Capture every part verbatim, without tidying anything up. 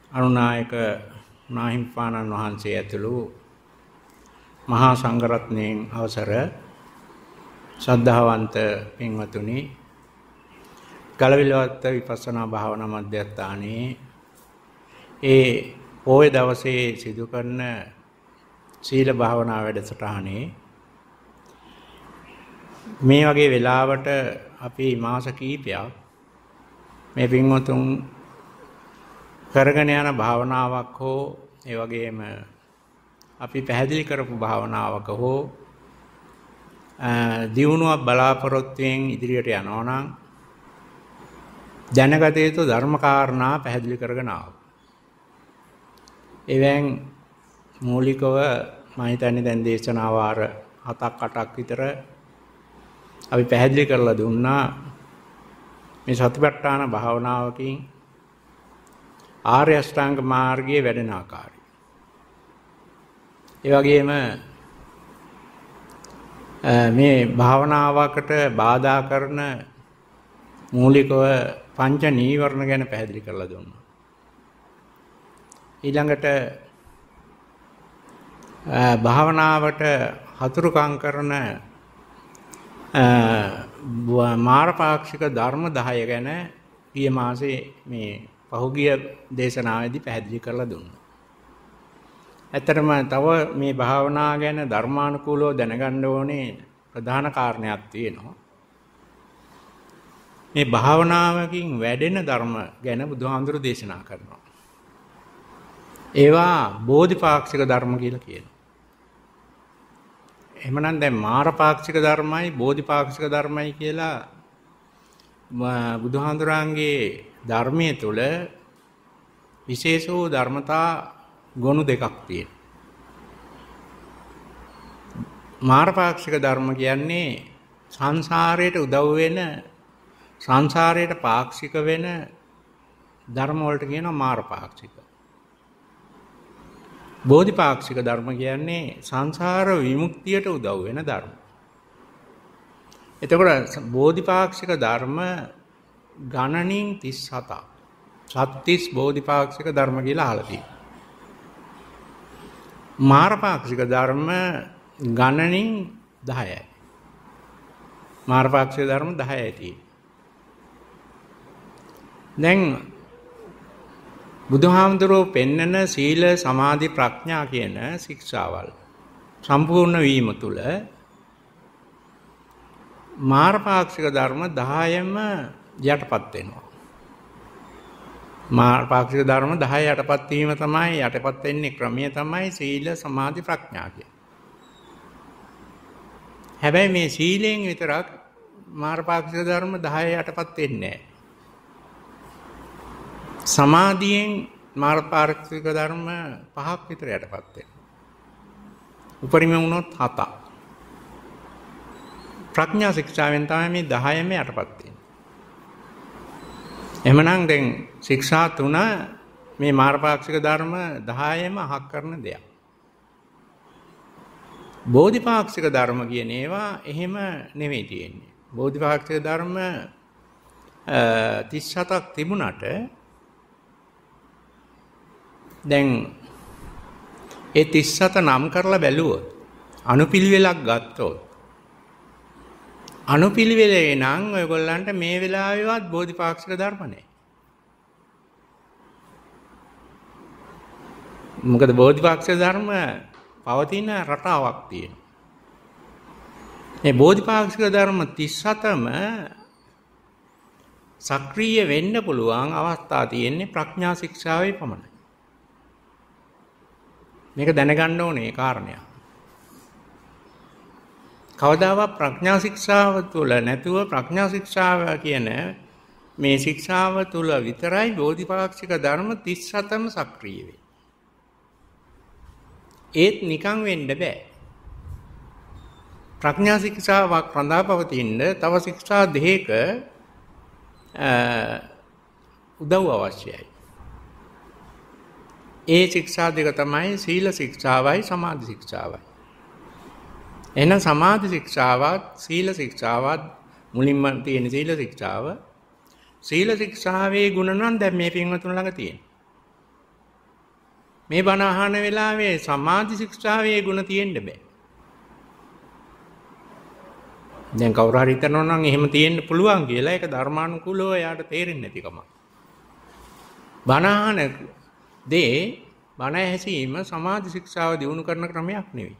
අනුනායක නාහිම්පාණන් වහන්සේ ඇතුළු මහා සංඝරත්නයන් අවසර ශ්‍රද්ධාවන්ත පින්වතුනි, ගලවිලවත්ත විපස්සනා භාවනා මධ්‍යස්ථානයේ ඒ පොය දවසේ සිදු කරන සීල භාවනා වැඩසටහනේ මේ වගේ වෙලාවට අපි මාස කීපයක් මේ පින්වතුන් කරගෙන යන භාවනාවක් හෝ ඒ වගේම අපි පැහැදිලි කරපු භාවනාවක හෝ දියුණුවක් බලාපොරොත්තුෙන් ඉදිරියට යනවා නම් දැනගත යුතු ධර්ම කාරණා පැහැදිලි කරගෙන ආවා. එවෙන් මූලිකව මම හිතන්නේ දැන් දේශනා වාර හතක් අටක් විතර අපි පැහැදිලි කරලා දුන්නා මේ සතිපට්ඨාන භාවනාවකින් ආර්ය අෂ්ටාංග මාර්ගයේ වැඩෙන ආකාරය. ඒ වගේම මේ භාවනාවකට බාධා කරන මූලිකව පංච නීවරණ ගැන පැහැදිලි කරලා දුන්නා. ඊළඟට භාවනාවට හතුරුකම් කරන මාරපාක්ෂික ධර්ම දහය ගැන ගිය මාසේ මේ පහුගිය දේශනාවේදී පැහැදිලි කරලා දුන්නා. ඇත්තටම තව මේ භාවනා ගැන ධර්මානුකූලව දැනගන්න ඕනේ ප්‍රධාන කාරණයක් තියෙනවා. මේ භාවනාවකින් වැඩෙන ධර්ම ගැන බුදුහාමුදුරු දේශනා කරනවා. ඒවා බෝධිපාක්ෂික ධර්ම කියලා කියනවා. එහෙමනම් දැන් මාරපාක්ෂික ධර්මයි බෝධිපාක්ෂික ධර්මයි කියලා බුදුහාමුදුරන්ගේ ධර්මයේ තුල විශේෂ වූ ධර්මතා ගුණ දෙකක් තියෙනවා. මාරපාක්ෂික ධර්ම කියන්නේ සංසාරයට උදව් වෙන සංසාරයට පාක්ෂික වෙන ධර්ම වලට කියනවා මාරපාක්ෂික. බෝධිපාක්ෂික ධර්ම කියන්නේ සංසාර විමුක්තියට උදව් වෙන ධර්ම. එතකොට බෝධිපාක්ෂික ධර්ම ගණනින් තිස් හතක්. සත්‍තිස් බෝධිපාක්ෂික ධර්ම කියලා අහලා තියෙනවා. මාරපාක්ෂික ධර්ම ගණනින් දහයයි. මාරපාක්ෂික ධර්ම දහයයි තියෙනවා. දැන් බුදුහාමුදුරුවෝ පෙන්නන සීල සමාධි ප්‍රඥා කියන ශික්ෂාවල් සම්පූර්ණ වීම තුළ මාරපාක්ෂික ධර්ම දහයම යටපත් වෙනවා. මාරපාක්ෂික ධර්ම දහය යටපත් වීම තමයි යටපත් වෙන්නේ ක්‍රමය තමයි සීල සමාධි ප්‍රඥා කියන්නේ. හැබැයි මේ සීලෙන් විතරක් මාරපාක්ෂික ධර්ම දහය යටපත් වෙන්නේ නැහැ. සමාධියෙන් මාරපාක්ෂික ධර්ම පහක් විතර යටපත් වෙනවා. උපරිම වුණොත් හතක්. ප්‍රඥා ශික්ෂාවෙන් තමයි මේ දහයම යටපත් වෙන්නේ. එහෙමනම් දැන් ශික්ෂා තුන මේ මාරපාක්ෂික ධර්ම දහයම අහක් කරන දෙයක්. බෝධිපාක්ෂික ධර්ම කියන ඒවා එහෙම නෙවෙයි තියෙන්නේ. බෝධිපාක්ෂික ධර්ම තිස් හතක් තිබුණාට දැන් ඒ තිස් හත නම් කරලා බැලුවොත් අනුපිළිවෙලක් ගත්තොත් අනුපිළිවෙලේ නම් ඔයගොල්ලන්ට මේ වෙලාවේවත් බෝධිපාක්ෂික ධර්ම නැහැ. මොකද බෝධිපාක්ෂික ධර්ම පවතින රටාවක් තියෙනවා. මේ බෝධිපාක්ෂික ධර්ම තිස් හතම සක්‍රීය වෙන්න පුළුවන් අවස්ථා තියෙන්නේ ප්‍රඥා ශික්ෂාවේ පමණයි. මේක දැනගන්න ඕනේ කාරණයක්. කවදාවත් ප්‍රඥා ශික්ෂාව තුළ නැතුව ප්‍රඥා ශික්ෂාව කියන මේ ශික්ෂාව තුළ විතරයි බෝධිපාක්ෂික ධර්ම තිස් හතම සක්‍රීය වෙන්නේ. ඒත් නිකන් වෙන්න බෑ. ප්‍රඥා ශික්ෂාවක් රඳා පවතින්න තව ශික්ෂා දෙකක උදව් අවශ්‍යයි. ඒ ශික්ෂා දෙක තමයි සීල ශික්ෂාවයි සමාධි ශික්ෂාවයි. එහෙනම් සමාධි ශික්ෂාවත් සීල ශික්ෂාවත් මුලින්ම තියෙන සීල ශික්ෂාව සීල ශික්ෂාවේ ගුණ නම් දැන් මේ පින්වතුන් ළඟ තියෙනවා. මේ බණ අහන වෙලාවේ සමාධි ශික්ෂාවේ ගුණ තියෙන්න බෑ. දැන් කවුරු හරි හිතනවා නම් එහෙම තියෙන්න පුළුවන් කියලා ඒක ධර්මානුකූලව එයාට තේරෙන්නේ නැතිකම. බණ අහන දේ බණ ඇසීම සමාධි ශික්ෂාව දියුණු කරන ක්‍රමයක් නෙවෙයි.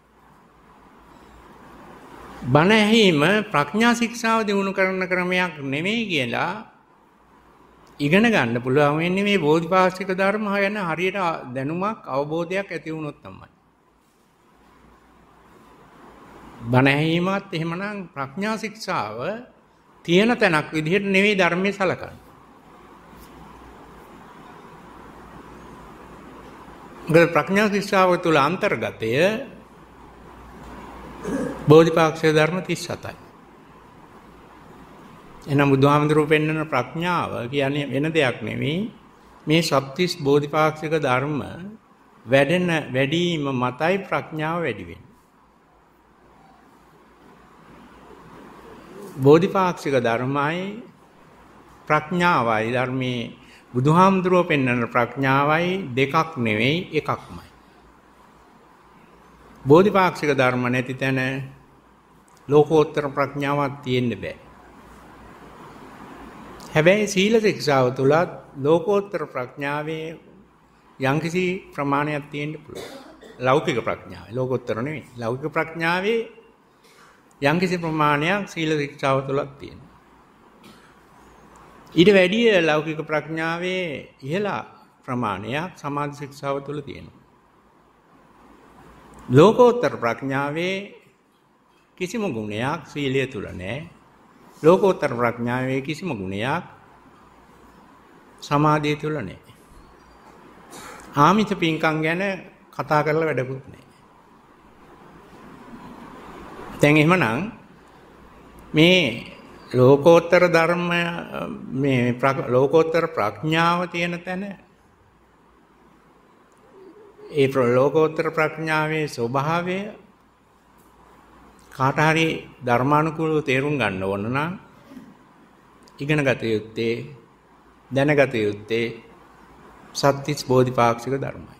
බණ ඇහිම ප්‍රඥා ශික්ෂාව දියුණු කරන ක්‍රමයක් නෙමෙයි කියලා ඉගෙන ගන්න පුළුවන් වෙන්නේ මේ බෝධිපාක්ෂික ධර්ම ගැන හරියට දැනුමක් අවබෝධයක් ඇති වුණොත් තමයි. බණ ඇහිමත් එහෙමනම් ප්‍රඥා ශික්ෂාව තියෙන තැනක් විදිහට නෙවෙයි ධර්මයේ සලකන්නේ. මොකද ප්‍රඥා ශික්ෂාව තුළ අන්තර්ගතය බෝධිපාක්ෂික ධර්ම තිස් හතයි. එනම් බුදුහාමුදුරුවෝ පෙන්වන ප්‍රඥාව කියන්නේ වෙන දෙයක් නෙවෙයි මේ සත්‍තිස් බෝධිපාක්ෂික ධර්ම වැඩෙන වැඩිම මතයි ප්‍රඥාව වැඩි වෙන්නේ. බෝධිපාක්ෂික ධර්මයි ප්‍රඥාවයි ධර්මයේ බුදුහාමුදුරුවෝ පෙන්වන ප්‍රඥාවයි දෙකක් නෙවෙයි එකක්මයි. බෝධිපාක්ෂික ධර්ම නැති තැන ලෝකෝත්තර ප්‍රඥාවක් තියෙන්න බෑ. හැබැයි සීල ශික්ෂාව තුලත් ලෝකෝත්තර ප්‍රඥාවේ යම්කිසි ප්‍රමාණයක් තියෙන්න පුළුවන්. ලෞකික ප්‍රඥාව. ලෝකෝත්තර නෙවෙයි. ලෞකික ප්‍රඥාවේ යම්කිසි ප්‍රමාණයක් සීල ශික්ෂාව තුලත් තියෙනවා. ඊට වැඩිය ලෞකික ප්‍රඥාවේ ඉහළ ප්‍රමාණයක් සමාධි ශික්ෂාව තුල තියෙනවා. ලෝකෝත්තර ප්‍රඥාවේ කිසිම ගුණයක් සීලය තුල නැහැ. ලෝකෝත්තර ප්‍රඥාවේ කිසිම ගුණයක් සමාධිය තුල නැහැ. ආමිත පින්කම් ගැන කතා කරලා වැඩකුත් නැහැ. දැන් එහෙමනම් මේ ලෝකෝත්තර ධර්ම මේ ලෝකෝත්තර ප්‍රඥාව තියෙන තැන ඒ ලෝකෝත්තර ප්‍රඥාවේ ස්වභාවය කාට හරි ධර්මානුකූලව තේරුම් ගන්න ඕන නම් ඉගෙන ගත යුත්තේ දැනගත යුත්තේ සත්‍තිස් බෝධිපාක්ෂික ධර්මයි.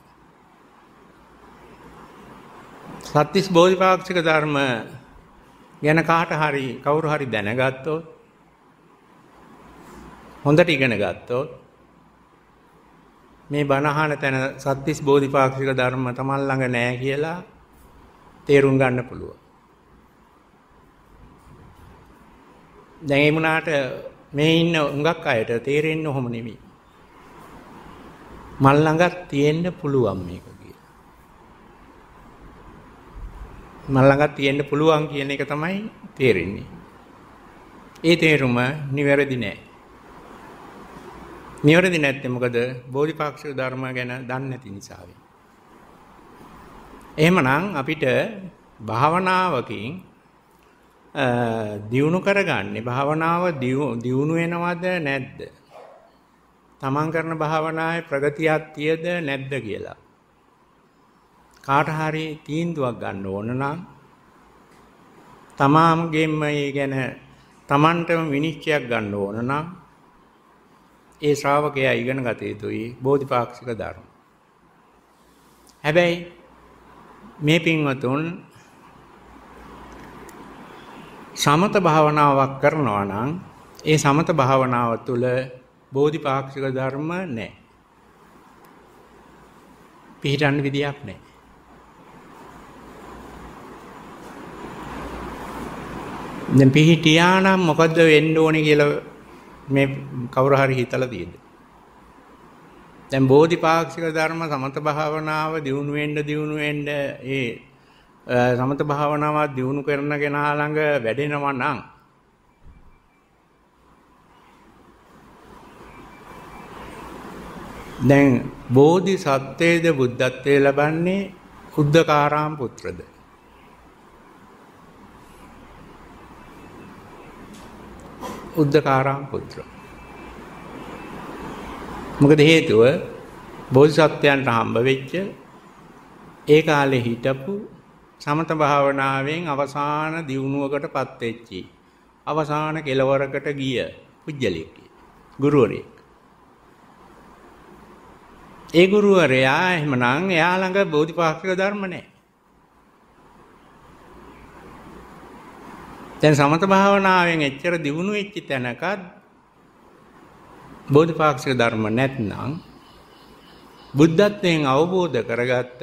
සත්‍තිස් බෝධිපාක්ෂික ධර්ම ගැන කාට හරි කවුරු හරි දැනගත්තොත් හොඳට ඉගෙන ගත්තොත් මේ බණ අහන තැන සත්‍තිස් බෝධිපාක්ෂික ධර්ම තමන් ළඟ නැහැ කියලා තේරුම් ගන්න පුළුවන්. දැන් ඒ වුණාට මේ ඉන්න උඟක් අයට තේරෙන්නේ ඔහොම නෙමෙයි. මල් ළඟත් තියෙන්න පුළුවන් මේක කියලා. මල් ළඟත් තියෙන්න පුළුවන් කියන එක තමයි තේරෙන්නේ. ඒ තේරුම නිවැරදි නෑ. නිවැරදි නැත්තේ මොකද? බෝධිපාක්ෂික ධර්ම ගැන දන්නේ නැති නිසා. එහෙමනම් අපිට භාවනාවකින් දියුණු කරගන්නේ භාවනාව දියුණු වෙනවද නැද්ද? තමන් කරන භාවනාවේ ප්‍රගතියක් තියද නැද්ද කියලා කාට හරි තීන්දුවක් ගන්න ඕන නම් තමාම්ගෙම මේ ගැන තමන්ටම විනිශ්චයක් ගන්න ඕන නම් ඒ ශ්‍රාවකයා ඉගෙන ගත යුතුයි බෝධිපාක්ෂික ධර්ම. හැබැයි මේ පින්වතුන් සමත භාවනාවක් කරනවා නම් ඒ සමත භාවනාව තුළ බෝධිපාක්ෂික ධර්ම නැහැ. පිළිටන්න විදියක් නැහැ. දැන් පිළිටියා නම් මොකද්ද වෙන්න ඕනේ කියලා මේ කවුරු හරි හිතලා තියෙද? දැන් බෝධිපාක්ෂික ධර්ම සමත භාවනාව දියුණු වෙන්න දියුණු වෙන්න ඒ සමත භාවනාව දියුණු කරන කෙනා ළඟ වැඩෙනවා නම් දැන් බෝධි සත්වයේද බුද්ධත්වයේ ලබන්නේ උද්දකාරාම පුත්‍රද? උද්දකාරාම පුත්‍ර. මොකද හේතුව බෝධිසත්වයන්ට හම්බ වෙච්ච ඒ කාලේ හිටපු සමත භාවනාවෙන් අවසාන දියුණුවකටපත් වෙච්චි අවසාන කෙලවරකට ගිය පුජ්‍යලෙක් ගුරුවරයෙක්. ඒ ගුරුවරයා එහෙමනම් එයා ළඟ බෝධිපාක්ෂික ධර්ම නැහැ. දැන් සමත භාවනාවෙන් එච්චර දියුණු වෙච්ච තැනකත් බෝධිපාක්ෂික ධර්ම නැත්නම් බුද්ධත්වයෙන් අවබෝධ කරගත්ත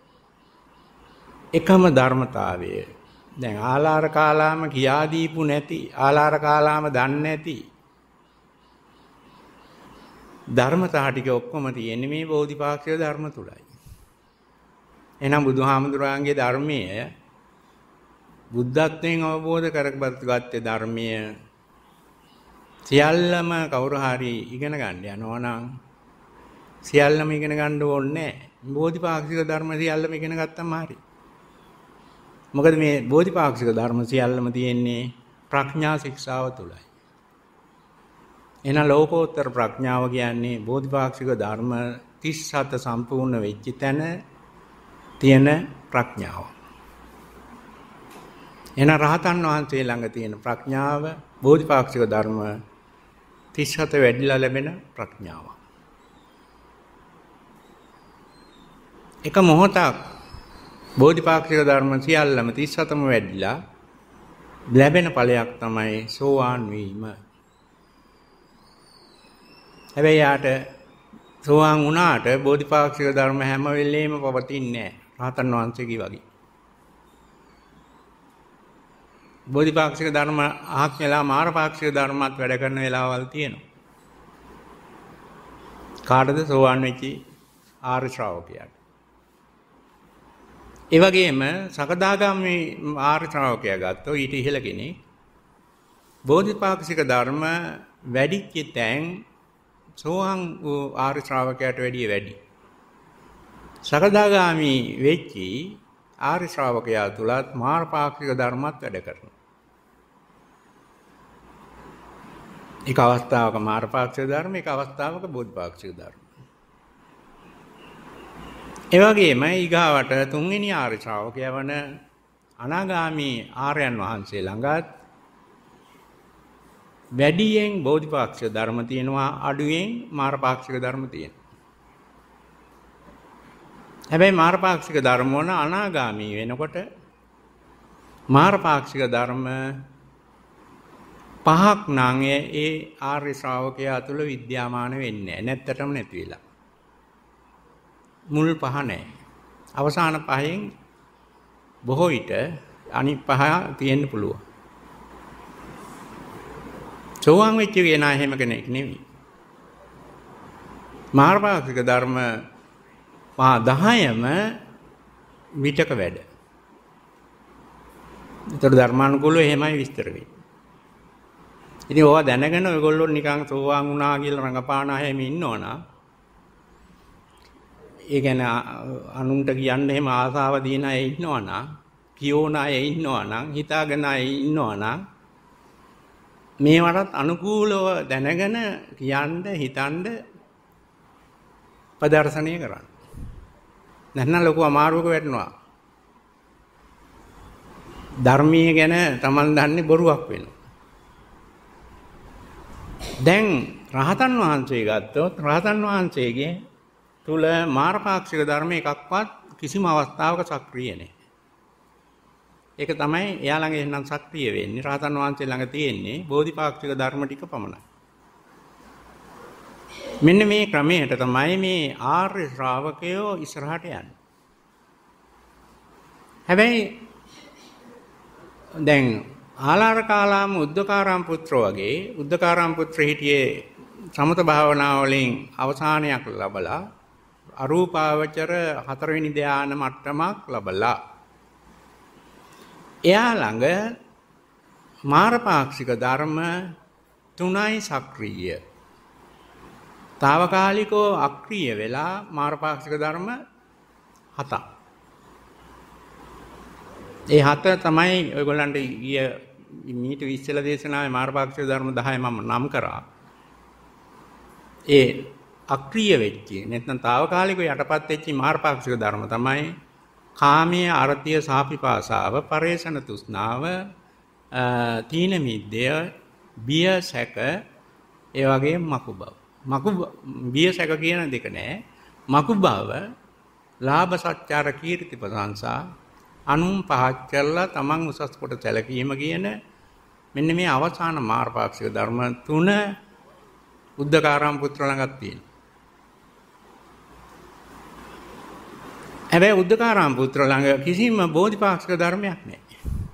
එකම ධර්මතාවය. දැන් ආලාර කාලාම කියා දීපු නැති ආලාර කාලාම දන්නේ නැති ධර්මතා ටික ඔක්කොම තියෙන්නේ මේ බෝධිපාක්ෂික ධර්ම තුලයි. එහෙනම් බුදුහාමුදුරන්ගේ ධර්මයේ බුද්ධත්වයෙන් අවබෝධ කරගත්තේ ධර්මයේ සියල්ලම කවුරු හරි ඉගෙන ගන්න යනවා නම් සියල්ලම ඉගෙන ගන්න ඕනේ නැහැ. බෝධිපාක්ෂික ධර්ම සියල්ලම ඉගෙන ගත්තම හරි. මොකද මේ බෝධිපාක්ෂික ධර්ම සියල්ලම තියෙන්නේ ප්‍රඥා ශික්ෂාව තුලයි. එහෙනම් ලෝකෝත්තර ප්‍රඥාව කියන්නේ බෝධිපාක්ෂික ධර්ම තිස් හත සම්පූර්ණ වෙච්ච තැන තියෙන ප්‍රඥාව. එහෙනම් රහතන් වහන්සේ ළඟ තියෙන ප්‍රඥාව බෝධිපාක්ෂික ධර්ම තිස් හත වැඩිලා ලැබෙන ප්‍රඥාව. එක මොහොතක් බෝධිපාක්ෂික ධර්ම සියල්ලම තිස් හතම වැඩිලා ලැබෙන ඵලයක් තමයි සෝවාන් වීම. හැබැයි යාට සෝවාන් වුණාට බෝධිපාක්ෂික ධර්ම හැම වෙලෙම පවතින්නේ නැහැ. රහතන් වහන්සේගේ වගේ. බෝධිපාක්ෂික ධර්ම අහක් වෙලා මාරපාක්ෂික ධර්මات වැඩ කරන වෙලාවල් තියෙනවා. කාටද සෝවාන් වෙච්ච ආර්ය ශ්‍රාවකයාට. ඒ වගේම සකදාගාමී ආර්ය ශ්‍රාවකයා ගත්තොත් ඊට ඉහළ කෙනෙක් බෝධිපාක්ෂික ධර්ම වැඩිච්ච තැන් සෝවාන් වූ ආර්ය ශ්‍රාවකයාට වැඩිය වැඩි. සකදාගාමී වෙච්චි ආර්ය ශ්‍රාවකයා තුලත් මාර්ගපාක්ෂික ධර්මات වැඩ කරනවා. එක අවස්ථාවක මාර්ගපාක්ෂික ධර්ම, එක අවස්ථාවක බෝධිපාක්ෂික ධර්ම. ඒ වගේම ඊගාවට තුන්වෙනි ආර්ය ශ්‍රාවකයා වන අනාගාමී ආර්යයන් වහන්සේ ළඟත් වැඩියෙන් බෝධිපාක්ෂික ධර්ම තියෙනවා, අඩුවෙන් මාර්ගපාක්ෂික ධර්ම තියෙනවා. හැබැයි මාර්ගපාක්ෂික ධර්ම වන අනාගාමී වෙනකොට මාර්ගපාක්ෂික ධර්ම පහක් නම් ඒ ආර්ය ශ්‍රාවකයා තුළ විද්‍යාමාන වෙන්නේ නැහැ. නැත්තටම නැති වෙලා. මුල් පහ නැහැ. අවසාන පහෙන් බොහෝ විට අනිත් පහ තියෙන්න පුළුවන්. සෝවාන් වෙච්ච කෙනා එහෙම කෙනෙක් නෙවෙයි. මාර්ගපාක්ෂික ධර්ම පහ දහයම විතක වැඩ. ඒතර ධර්මානුකූලව එහෙමයි විස්තර වෙන්නේ. ඉතින් ඕවා දැනගෙන ඔයගොල්ලෝ නිකන් සෝවාන් වුණා කියලා රඟපාන හැම ඉන්නවනම් ඒ කියන්නේ අනුන්ට කියන්න එහෙම ආසාව දින අය ඉන්නවනම් කියෝන අය ඉන්නවනම් හිතාගෙන අය ඉන්නවනම් මේවටත් අනුකූලව දැනගෙන කියන්න හිතන්න ප්‍රදර්ශනය කරන්න. නැත්නම් ලොකු අමාරුවක වැටෙනවා. ධර්මීය ගැන Taman දන්නේ බොරුවක් වෙනවා. දැන් රහතන් වහන්සේ ගත්තොත් රහතන් වහන්සේගේ තුල මාර්ගපාක්ෂික ධර්ම එකක්වත් කිසිම අවස්ථාවක සක්‍රිය නැහැ. ඒක තමයි එයා ළඟ එන්නම් සක්‍රිය වෙන්නේ. රහතන් වහන්සේ ළඟ තියෙන්නේ බෝධිපාක්ෂික ධර්ම ටික පමණයි. මෙන්න මේ ක්‍රමයට තමයි මේ ආර්ය ශ්‍රාවකයෝ ඉස්සරහට යන්නේ. හැබැයි දැන් ආලාර කාලාම උද්දකාරාම පුත්‍ර වගේ උද්දකාරාම පුත්‍ර හිටියේ සමත භාවනාව වලින් අවසානයක් ලැබලා අරූපාවචර හතරවෙනි ධ්‍යාන මට්ටමක් ලැබලා එයා ළඟ මාරපාක්ෂික ධර්ම තුනයි සක්‍රීය. తాවකාලිකව අක්‍රීය වෙලා මාරපාක්ෂික ධර්ම හතක්. ඒ හත තමයි ඔයගොල්ලන්ට ඊය මීට ඉස්සෙල්ලා දේශනාවේ මාරපාක්ෂික ධර්ම දහය මම නම් කරා. ඒ අක්‍රීය වෙච්ච නැත්නම් తాවකාලිකව යටපත් වෙච්ච මාරපාක්ෂික ධර්ම තමයි කාමයේ අර්ථය සාපිපාසාව, පරේෂණ තෘෂ්ණාව, තීන මිද්දය, බිය සැක, ඒ වගේම මකු බව. මකු බිය සැක කියන දෙක නෑ. මකු බව, ලාභ සත්කාර කීර්ති ප්‍රශංසා, අනුන් පහත් කරලා තමන් උසස් කොට සැලකීම කියන මෙන්න මේ අවසාන මාර්ගපාක්ෂික ධර්ම තුන උද්දකාරාම පුත්‍ර ළඟත් තියෙනවා. හැබැයි උද්දකාරාම පුත්‍ර ළඟ කිසිම බෝධිපාක්ෂික ධර්මයක් නැහැ.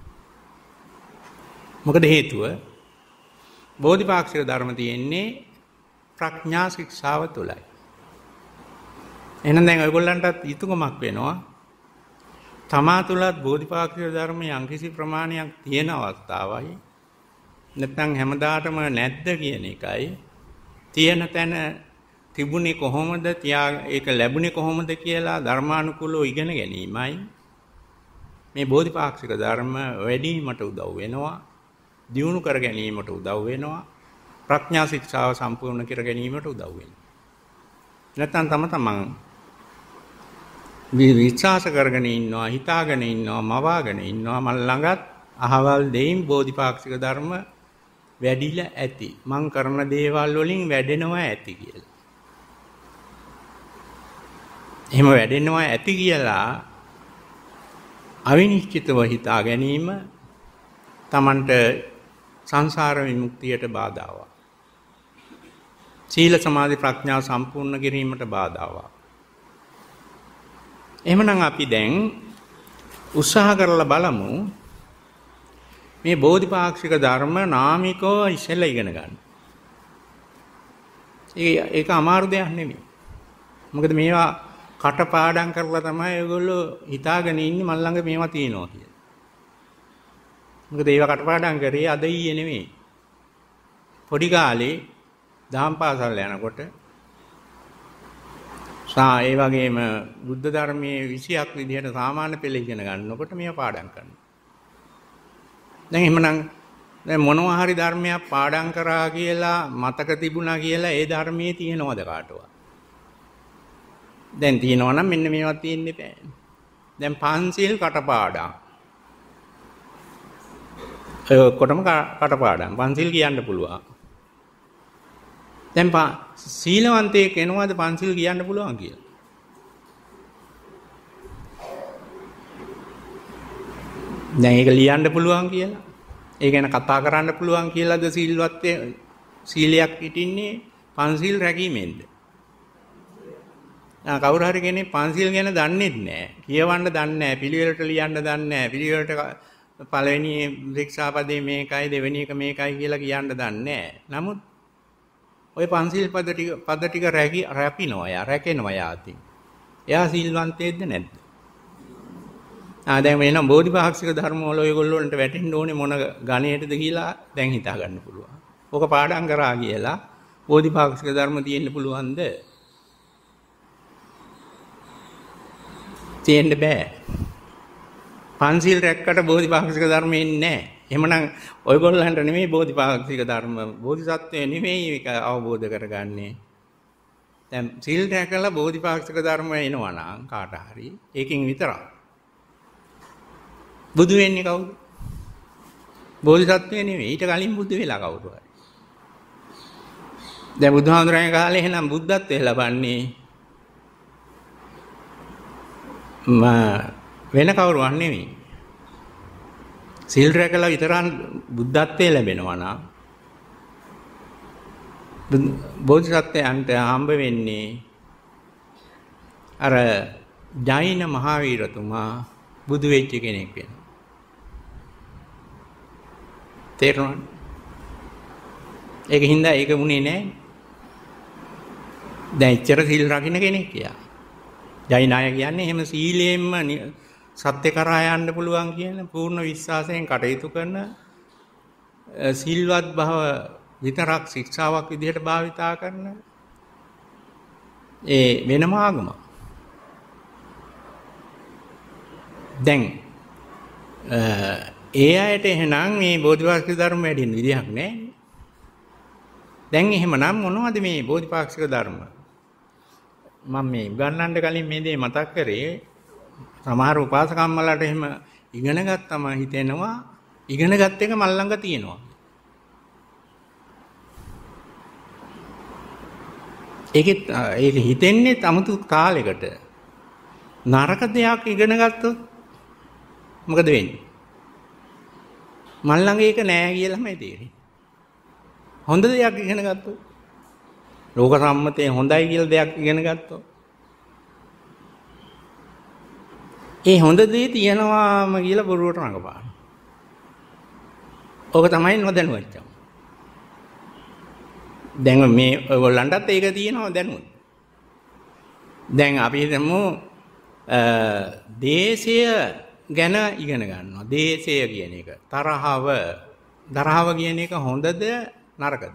මොකද හේතුව? බෝධිපාක්ෂික ධර්ම තියෙන්නේ ප්‍රඥා ශික්ෂාව තුළයි. එහෙනම් දැන් ඔයගොල්ලන්ටත් යුතුයකමක් වෙනවා. තමා තුළත් බෝධිපාක්ෂික ධර්ම යම්කිසි ප්‍රමාණයක් තියෙන අවස්ථාවයි. නැත්නම් හැමදාටම නැද්ද කියන එකයි. තියෙන තැන තිබුණේ කොහොමද? තියා ඒක ලැබුණේ කොහොමද කියලා ධර්මානුකූලව ඉගෙන ගැනීමයි මේ බෝධිපාක්ෂික ධර්ම වැඩිවීමට උදව් වෙනවා. දියුණු කර ගැනීමට උදව් වෙනවා. ප්‍රඥා ශික්ෂාව සම්පූර්ණ කර ගැනීමට උදව් වෙනවා. නැත්නම් තම තමන් විශ්වාස කරගෙන ඉන්නවා, හිතාගෙන ඉන්නවා, මවාගෙන ඉන්නවා මල් ළඟත් අහවල් දෙයින් බෝධිපාක්ෂික ධර්ම වැඩිලා ඇති. මං කරන දේවල් වලින් වැඩෙනවා ඇති කියලා. එහෙම වැඩෙනවා ඇති කියලා අවිනිශ්චිතව හිතා ගැනීම තමන්ට සංසාර විමුක්තියට බාධාවක්. සීල සමාධි ප්‍රඥා සම්පූර්ණ කිරීමට බාධාවක්. එහෙමනම් අපි දැන් උත්සාහ කරලා බලමු මේ බෝධිපාක්ෂික ධර්ම නාමිකව ඉස්සෙල්ලා ඉගෙන ගන්න. ඒක අමාරු දෙයක් නෙමෙයි. මොකද මේවා කටපාඩම් කරලා තමයි ඒගොල්ලෝ හිතාගෙන ඉන්නේ මල් ළඟ මේවා තියෙනවා කියලා. මොකද ඒවා කටපාඩම් කරේ අද ඊයේ නෙමෙයි. පොඩි කාලේ දහම් පාසල් යනකොට සා ඒ වගේම බුද්ධ ධර්මයේ විෂයක් විදිහට සාමාන්‍ය පෙළ ඉගෙන ගන්නකොට මේවා පාඩම් කරනවා. දැන් එහෙමනම් දැන් මොනවා හරි ධර්මයක් පාඩම් කරා කියලා මතක තිබුණා කියලා ඒ ධර්මයේ තියෙනවද කාටවත්? දැන් තියෙනවා නම් මෙන්න මේවා තියෙන්න බෑ. දැන් පංචශීල් කටපාඩම්. ඒ ඔක්කොටම කටපාඩම්. පංචශීල් කියන්න පුළුවන්. දැන් සීලවන්තයෙක් වෙනවද පංචශීල් කියන්න පුළුවන් කියලා? දැන් ඒක ලියන්න පුළුවන් කියලා? ඒ ගැන කතා කරන්න පුළුවන් කියලාද සීල්වත් සීලයක් හිටින්නේ පංචශීල් රැකීමෙන්ද? ආ කවුරු හරි කෙනෙක් පංචශීල් ගැන දන්නේ නැහැ. කියවන්න දන්නේ නැහැ. පිළිවෙලට ලියන්න දන්නේ නැහැ. පිළිවෙලට පළවෙනි ශික්ෂාපදේ මේකයි දෙවෙනි එක මේකයි කියලා කියන්න දන්නේ නැහැ. නමුත් ඔය පංචශීල් පද ටික පද ටික රැකි රැපිනවා යා රැකෙනවා යාති. එයා සීල්වන්තයෙක්ද නැද්ද? ආ දැන් වෙන බෝධිපාක්ෂික ධර්ම වල ඔයගොල්ලෝ වලට වැටෙන්න ඕනේ මොන ගණයටද කියලා දැන් හිතා ගන්න පුළුවන්. ඕක පාඩම් කරා කියලා බෝධිපාක්ෂික ධර්ම තියෙන්න පුළුවන්ද? තියෙන්න බෑ. පංචශීල් රැක්කට බෝධිපාක්ෂික ධර්ම එන්නේ නැහැ. එහෙමනම් ඔයගොල්ලන්ට නෙමෙයි බෝධිපාක්ෂික ධර්ම බෝධිසත්වය නෙමෙයි මේක අවබෝධ කරගන්නේ. දැන් සීල් රැකලා බෝධිපාක්ෂික ධර්ම එනවා නම් කාට හරි ඒකෙන් විතරක්. බුදු වෙන්නේ කවුද? බෝධිසත්වය නෙමෙයි. ඊට කලින් බුදු වෙලා කවුරු හරි. දැන් බුදුහාමුදුරන්ගේ කාලේ එහෙනම් බුද්ධත්වයේ ලබන්නේ වෙන කවුරුවක් නෙමෙයි. සීල් රැකලා විතරක් බුද්ධත්වයේ ලැබෙනවා නම් බෝධිසත්වයන්ට හම්බ වෙන්නේ අර ජෛන මහාවීරතුමා බුදු වෙච්ච කෙනෙක් වෙනවා. තේරුණාද? ඒක හින්දා ඒක වුණේ නැහැ. දැන් ඉච්ඡර සීල් රකින්න කෙනෙක් කියා. ජෛනය කියන්නේ එහෙම සීලයෙන්ම සත්‍ය කරා යන්න පුළුවන් කියන පූර්ණ විශ්වාසයෙන් කටයුතු කරන සීල්වත් භව විතරක් ශික්ෂාවක් විදිහට භාවිතා කරන ඒ වෙනම ආගම. දැන් ඒ අයට එහෙනම් මේ බෝධිපාක්ෂික ධර්ම වැඩිෙන විදිහක් නැහැ. දැන් එහෙමනම් මොනවද මේ බෝධිපාක්ෂික ධර්ම? මම මේ ගන්නන්න කලින් මේ දේ මතක් කරේ සමහර උපාසකම්මලට එහෙම ඉගෙන ගත්තම හිතෙනවා ඉගෙන ගත්ත එක මල් ළඟ තියෙනවා. ඒකෙත් ඒක හිතෙන්නේ 아무තු කාලයකට. නරක දෙයක් ඉගෙන ගත්තොත් මොකද වෙන්නේ? මල් ළඟ ඒක නෑ කියලාමයි තේරෙන්නේ. හොඳ දෙයක් ඉගෙන ගත්තොත් ලෝක සම්මතයෙන් හොඳයි කියලා දෙයක් ඉගෙන ගත්තොත් ඒ හොඳ දේ තියනවාම කියලා බොරුවට රඟපාන. ඕක තමයි නොදැනුවච්චම. දැන් මේ ඔයගොල්ලන්ටත් ඒක තියෙනවා දැනුවත්. දැන් අපි හිතමු දේශය ගැන ඉගෙන ගන්නවා. දේශය කියන එක තරහව තරහව කියන එක හොඳද නරකද?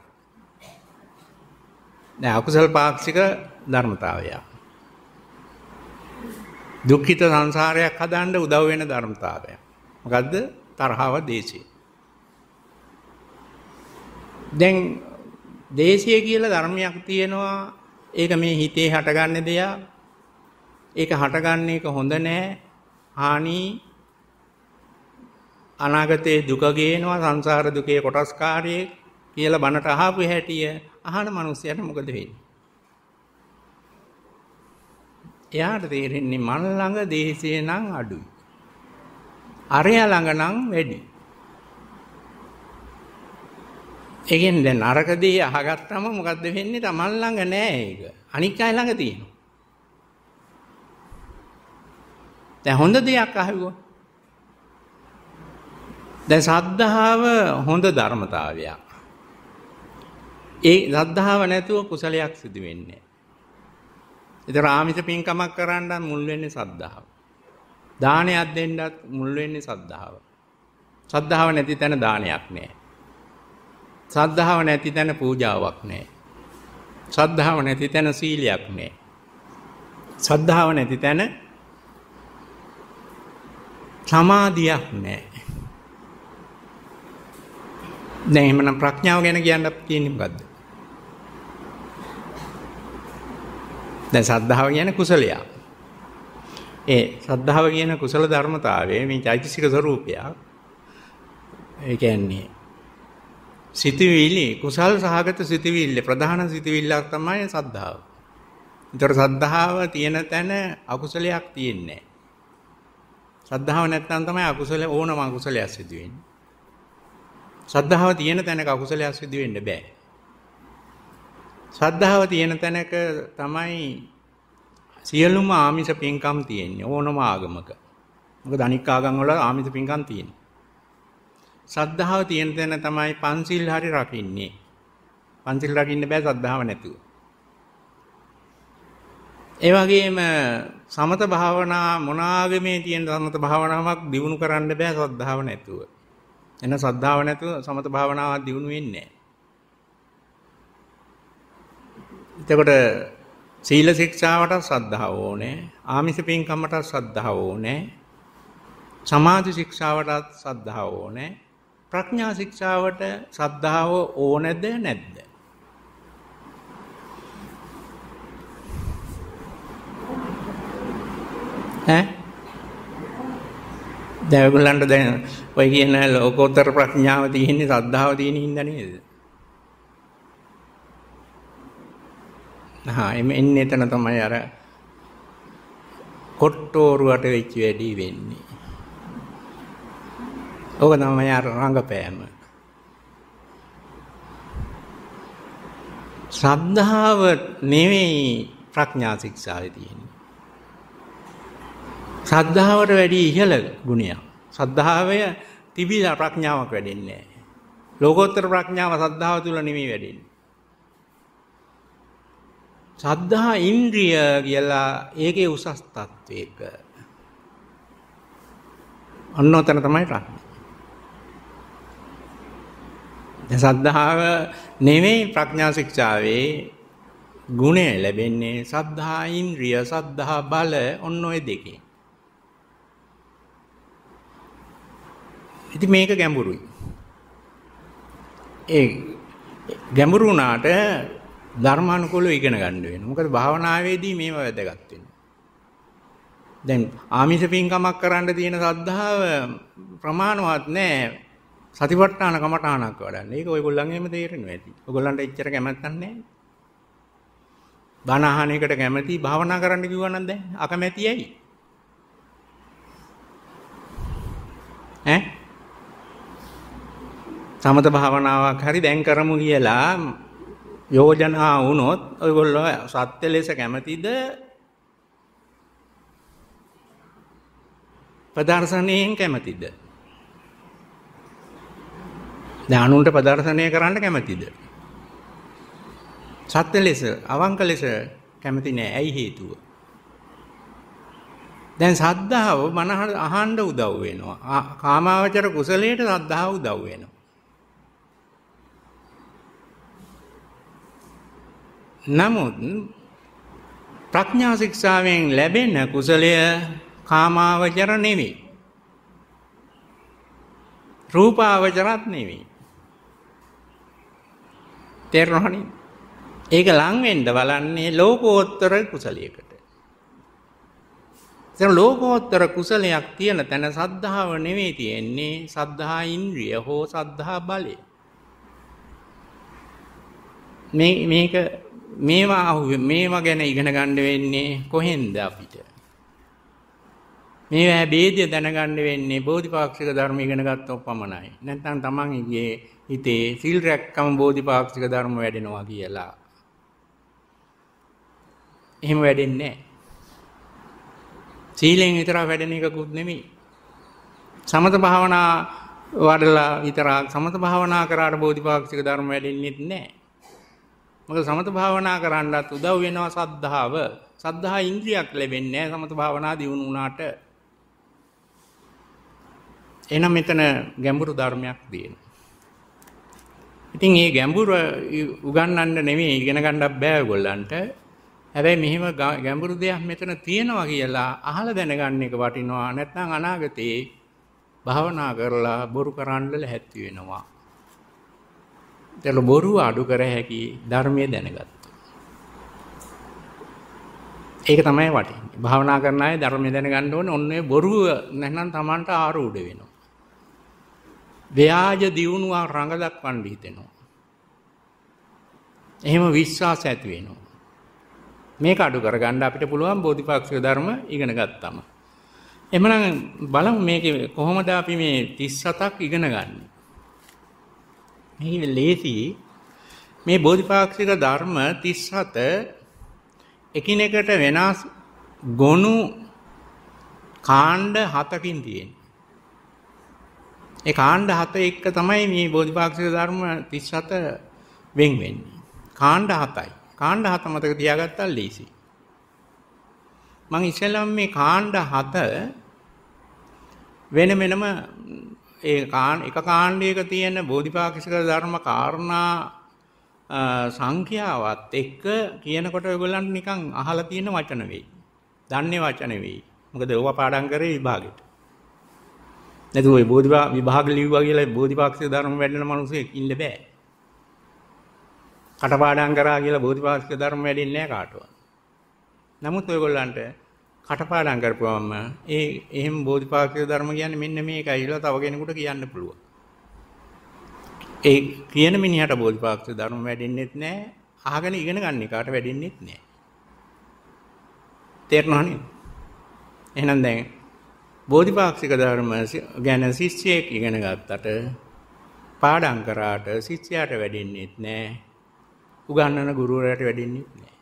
දැන් අකුසල පාක්ෂික ධර්මතාවය. දුක්ඛිත සංසාරයක් හදන්න උදව් වෙන ධර්මතාවය. මොකද්ද? තරහව දේශය. දැන් දේශය කියලා ධර්මයක් තියෙනවා. ඒක මේ හිතේ හටගන්න දෙයක්. ඒක හටගන්න එක හොඳ නෑ. හානි අනාගතේ දුක ගේනවා සංසාර දුකේ කොටස්කාරයේ කියලා බණට අහපු හැටිය අහන මිනිස්සයාට මොකද වෙන්නේ? එයාට තේරෙන්නේ මන් ළඟ දේශය නම් අඩුයි. අරයා ළඟ නම් වැඩි. ඒ කියන්නේ දැන් නරකදී අහගත්තම මොකද්ද වෙන්නේ? තමන් ළඟ නෑ ඒක. අනික් අය ළඟ තියෙනවා. දැන් හොඳ දෙයක් අහුවා. දැන් සද්ධාව හොඳ ධර්මතාවයක්. ඒ සද්ධාව නැතුව කුසලයක් සිදු වෙන්නේ නැහැ. ඒතර ආමිත පින්කමක් කරන්න මුල් වෙන්නේ සද්ධාව. දානයක් දෙන්නත් මුල් වෙන්නේ සද්ධාව. සද්ධාව නැති තැන දානයක් නැහැ. සද්ධාව නැති තැන පූජාවක් නැහැ. සද්ධාව නැති තැන සීලයක් නැහැ. සද්ධාව නැති තැන සමාධියක් නැහැ. දැන් එහෙනම් ප්‍රඥාව ගැන කියන්න තියෙන්නේ මොකද්ද? දැන් සද්ධාව කියන්නේ කුසලයක්. ඒ සද්ධාව කියන කුසල ධර්මතාවයේ මේ චෛතසික ස්වરૂපයක්. ඒ කියන්නේ සිතවිලි කුසල් සහගත සිතවිලි ප්‍රධාන සිතවිල්ලක් තමයි සද්ධාව. ඒතර සද්ධාව තියෙන තැන අකුසලයක් තියෙන්නේ නැහැ. සද්ධාව නැත්නම් තමයි අකුසල ඕනම අකුසලයක් සිදු වෙන්නේ. සද්ධාව තියෙන තැනක අකුසලයක් සිදු වෙන්න බෑ. සද්ධාව තියෙන තැනක තමයි සියලුම ආමිෂ පින්කම් තියෙන්නේ ඕනම ආගමක. මොකද අනික් ආගම් වල ආමිෂ පින්කම් තියෙන්නේ. සද්ධාව තියෙන තැන තමයි පන්සිල් හරි රකින්නේ. පන්සිල් රකින්න බෑ සද්ධාව නැතුව. ඒ වගේම සමත භාවනා මොන ආගමේ තියෙන සමත භාවනාවක් දිනු කරන්න බෑ සද්ධාව නැතුව. එන සද්ධාව නැතුව සමත භාවනාවක් දිනු වෙන්නේ නැහැ. එතකොට සීල ශික්ෂාවට ශ්‍රද්ධාව ඕනේ. ආමිෂ පින්කමට ශ්‍රද්ධාව ඕනේ. සමාධි ශික්ෂාවට ශ්‍රද්ධාව ඕනේ. ප්‍රඥා ශික්ෂාවට ශ්‍රද්ධාව ඕනේද නැද්ද? ඈ දැන් ඔයගොල්ලන්ට දැන් ඔය කියන ලෝකෝත්තර ප්‍රඥාව තියෙන්නේ ශ්‍රද්ධාව තියෙන හින්දා නේද? හා එන්නේ එතන තමයි අර කොට්ටෝරුවට වෙච්ච වැඩි වෙන්නේ. ඕක තමයි අර රංගපෑම. ශ්‍රද්ධාව නෙවෙයි ප්‍රඥා ශික්ෂාවේ තියෙන්නේ. ශ්‍රද්ධාවට වැඩි ඉහළ ගුණයක්. ශ්‍රද්ධාවය තිබිලා ප්‍රඥාවක් වැඩෙන්නේ නැහැ. ලෝකෝත්තර ප්‍රඥාව ශ්‍රද්ධාව තුල නෙමෙයි වැඩෙන්නේ. ශ්‍රද්ධා ඉන්ද්‍රිය කියලා ඒකේ උසස් තත්වයක. අන්නතර තමයි රහන්නේ. දැන් ශ්‍රද්ධාව නෙමෙයි ප්‍රඥා ශික්ෂාවේ ගුණය ලැබෙන්නේ ශ්‍රද්ධා ඉන්ද්‍රිය ශ්‍රද්ධා බල ඔන්න ඔය දෙකේ. ඉතින් මේක ගැඹුරුයි. ඒ ගැඹුරු වුණාට ධර්මානුකූලව ඉගෙන ගන්න වෙනවා. මොකද භාවනාවේදී මේව වැදගත් වෙනවා. දැන් ආමිෂ පින්කමක් කරන්න තියෙන ශ්‍රද්ධාව ප්‍රමාණවත් නැහැ. සතිපට්ඨාන කමඨාණක් වඩන්න. ඒක ඔයගොල්ලන්ගෙම තේරෙනවා ඇති. ඔයගොල්ලන්ට එච්චර කැමැත්තක් නැහැ. බණ අහන එකට කැමති භාවනා කරන්න කිව්වා නම් දැන් අකමැති ඇයි? ඈ? සමත භාවනාවක් හරි දැන් කරමු කියලා යෝජනා වුණොත් ඔයගොල්ලෝ සත්‍ය ලෙස කැමතිද? පදර්ශනයෙන් කැමතිද? දැන් අනුන්ට පදර්ශනය කරන්න කැමතිද? සත්‍ය ලෙස අවංක ලෙස කැමති නෑ. ඇයි හේතුව? දැන් සද්ධාව මන අහන්න උදව් වෙනවා. කාමාවචර කුසලයට සද්ධාව උදව් වෙනවා. නමුත් ප්‍රඥා ශික්ෂාවෙන් ලැබෙන කුසලය කාමාවචර නෙවෙයි. රූපාවචරත් නෙවෙයි. තේරුණානේ? ඒක ලං වෙන්න බලන්නේ ලෝකෝත්තර කුසලයකට. දැන් ලෝකෝත්තර කුසලයක් තියෙන තැන සද්ධාව නෙවෙයි තියෙන්නේ. සද්ධා ඉන්ද්‍රිය හෝ සද්ධා බලය. මේ මේක මේවා මේවා ගැන ඉගෙන ගන්න වෙන්නේ කොහෙන්ද අපිට? මේවා බේදය දැනගන්න වෙන්නේ බෝධිපාක්ෂික ධර්ම ඉගෙන ගත්තොත් පමණයි. නැත්නම් තමන්ගේ හිතේ සීල් රැක්කම බෝධිපාක්ෂික ධර්ම වැඩෙනවා කියලා. එහෙම වැඩෙන්නේ නැහැ. සීලෙන් විතරක් වැඩෙන එකකුත් නෙමෙයි. සමත භාවනා වඩලා විතරක් සමත භාවනා කරාට බෝධිපාක්ෂික ධර්ම වැඩෙන්නේ නැහැ. මොකද සමත භාවනා කරන්නත් උදව් වෙනවා සද්ධාව. සද්ධා ඉන්ද්‍රියක් ලැබෙන්නේ නැහැ සමත භාවනා දියුණු වුණාට. එහෙනම් මෙතන ගැඹුරු ධර්මයක් තියෙනවා. ඉතින් මේ ගැඹුර උගන්වන්න නෙමෙයි ඉගෙන ගන්නත් බෑ ඔයගොල්ලන්ට. හැබැයි මෙහෙම ගැඹුරු දෙයක් මෙතන තියෙනවා කියලා අහලා දැනගන්න එක වටිනවා. නැත්නම් අනාගතේ භාවනා කරලා බොරු කරන්න ලැහැත්ති වෙනවා. ඒතර බොරු අඩු කර හැකි ධර්මයේ දැනගත්තා. ඒක තමයි වටින්නේ. භාවනා කරන අය ධර්මයේ දැනගන්න ඕනේ. ඔන්නේ බොරුව නැත්නම් Tamanට ආරූඪ වෙනවා. ව්‍යාජ දියුණුව රඟ දක්වන්න හිතෙනවා. එහෙම විශ්වාස ඇති වෙනවා. මේක අඩු කරගන්න අපිට පුළුවන් බෝධිපාක්ෂික ධර්ම ඉගෙන ගත්තම. එහෙනම් බලමු මේකේ කොහොමද අපි මේ තිස් හතක් ඉගෙන ගන්නේ. මේක ලේසි. මේ බෝධිපාක්ෂික ධර්ම තිස් හත එකිනෙකට වෙනස් ගොනු කාණ්ඩ හතකින් තියෙනවා. ඒ කාණ්ඩ හත එක්ක තමයි මේ බෝධිපාක්ෂික ධර්ම තිස් හත වෙන් වෙන්නේ. කාණ්ඩ හතයි. කාණ්ඩ හත මතක තියාගත්තා ලීසි. මම ඉස්සෙල්ලාම මේ කාණ්ඩ හත වෙන වෙනම ඒ එක කාණ්ඩයක තියෙන බෝධිපාක්ෂික ධර්ම කාරණා සංඛ්‍යාවත් එක්ක කියනකොට ඔයගොල්ලන්ට නිකන් අහලා තියෙන වචන වෙයි. දන්නේ වචන වෙයි. මොකද ඒවා පාඩම් කරේ විභාගෙට. නැතුව ඔය බෝධිපා විභාග ලිව්වා කියලා බෝධිපාක්ෂික ධර්ම වැඩෙන මිනිස්සෙක් ඉන්න බෑ. කටපාඩම් කරා කියලා බෝධිපාක්ෂික ධර්ම වැඩෙන්නේ නැහැ කාටවත්. නමුත් ඔයගොල්ලන්ට කටපාඩම් කරපුවම ඒ එහෙම බෝධිපාක්ෂික ධර්ම කියන්නේ මෙන්න මේකයි කියලා තව කෙනෙකුට කියන්න පුළුවන්. ඒ කියන මිනිහට බෝධිපාක්ෂික ධර්ම වැඩෙන්නේත් නැහැ. අහගෙන ඉගෙන ගන්න එකට වැඩෙන්නේත් නැහැ. තේරුණානේ? එහෙනම් දැන් බෝධිපාක්ෂික ධර්ම ගැන ශිෂ්‍යයෙක් ඉගෙන ගත්තට පාඩම් කරාට ශිෂ්‍යයාට වැඩෙන්නේත් නැහැ. උගන්වන ගුරුවරයාට වැඩෙන්නේත් නැහැ.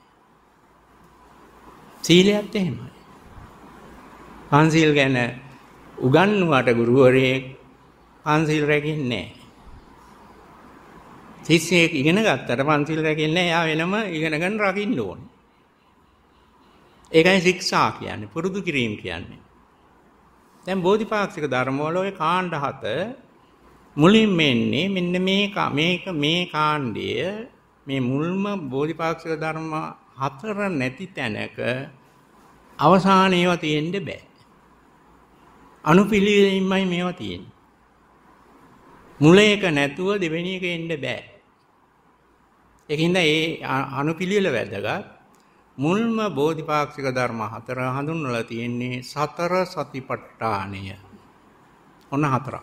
සීලයත් එහෙමයි. පංචශීල ගැන උගන්වුවාට ගුරුවරයෙක් පංචශීල රැකෙන්නේ නැහැ. ශිෂ්‍යයෙක් ඉගෙන ගත්තට පංචශීල රැකෙන්නේ නැහැ. එයා වෙනම ඉගෙනගෙන රකින්න ඕනේ. ඒකයි ශික්ෂා කියන්නේ, පුරුදු කිරීම කියන්නේ. දැන් බෝධිපාක්ෂික ධර්ම වල ඔය කාණ්ඩ හත මුලින්ම එන්නේ මෙන්න මේ මේක මේ කාණ්ඩය මේ මුල්ම බෝධිපාක්ෂික ධර්ම හතර නැති තැනක අවසාන ඒවා තියෙන්න බෑ. අනුපිළිවෙලින්මයි මේවා තියෙන්නේ. මුල එක නැතුව දෙවෙනි එක එන්න බෑ. ඒකින්ද ඒ අනුපිළිවෙල වැදගත්. මුල්ම බෝධිපාක්ෂික ධර්ම හතර හඳුන්වලා තියෙන්නේ සතර සතිපට්ඨානය. ඔන්න හතරක්.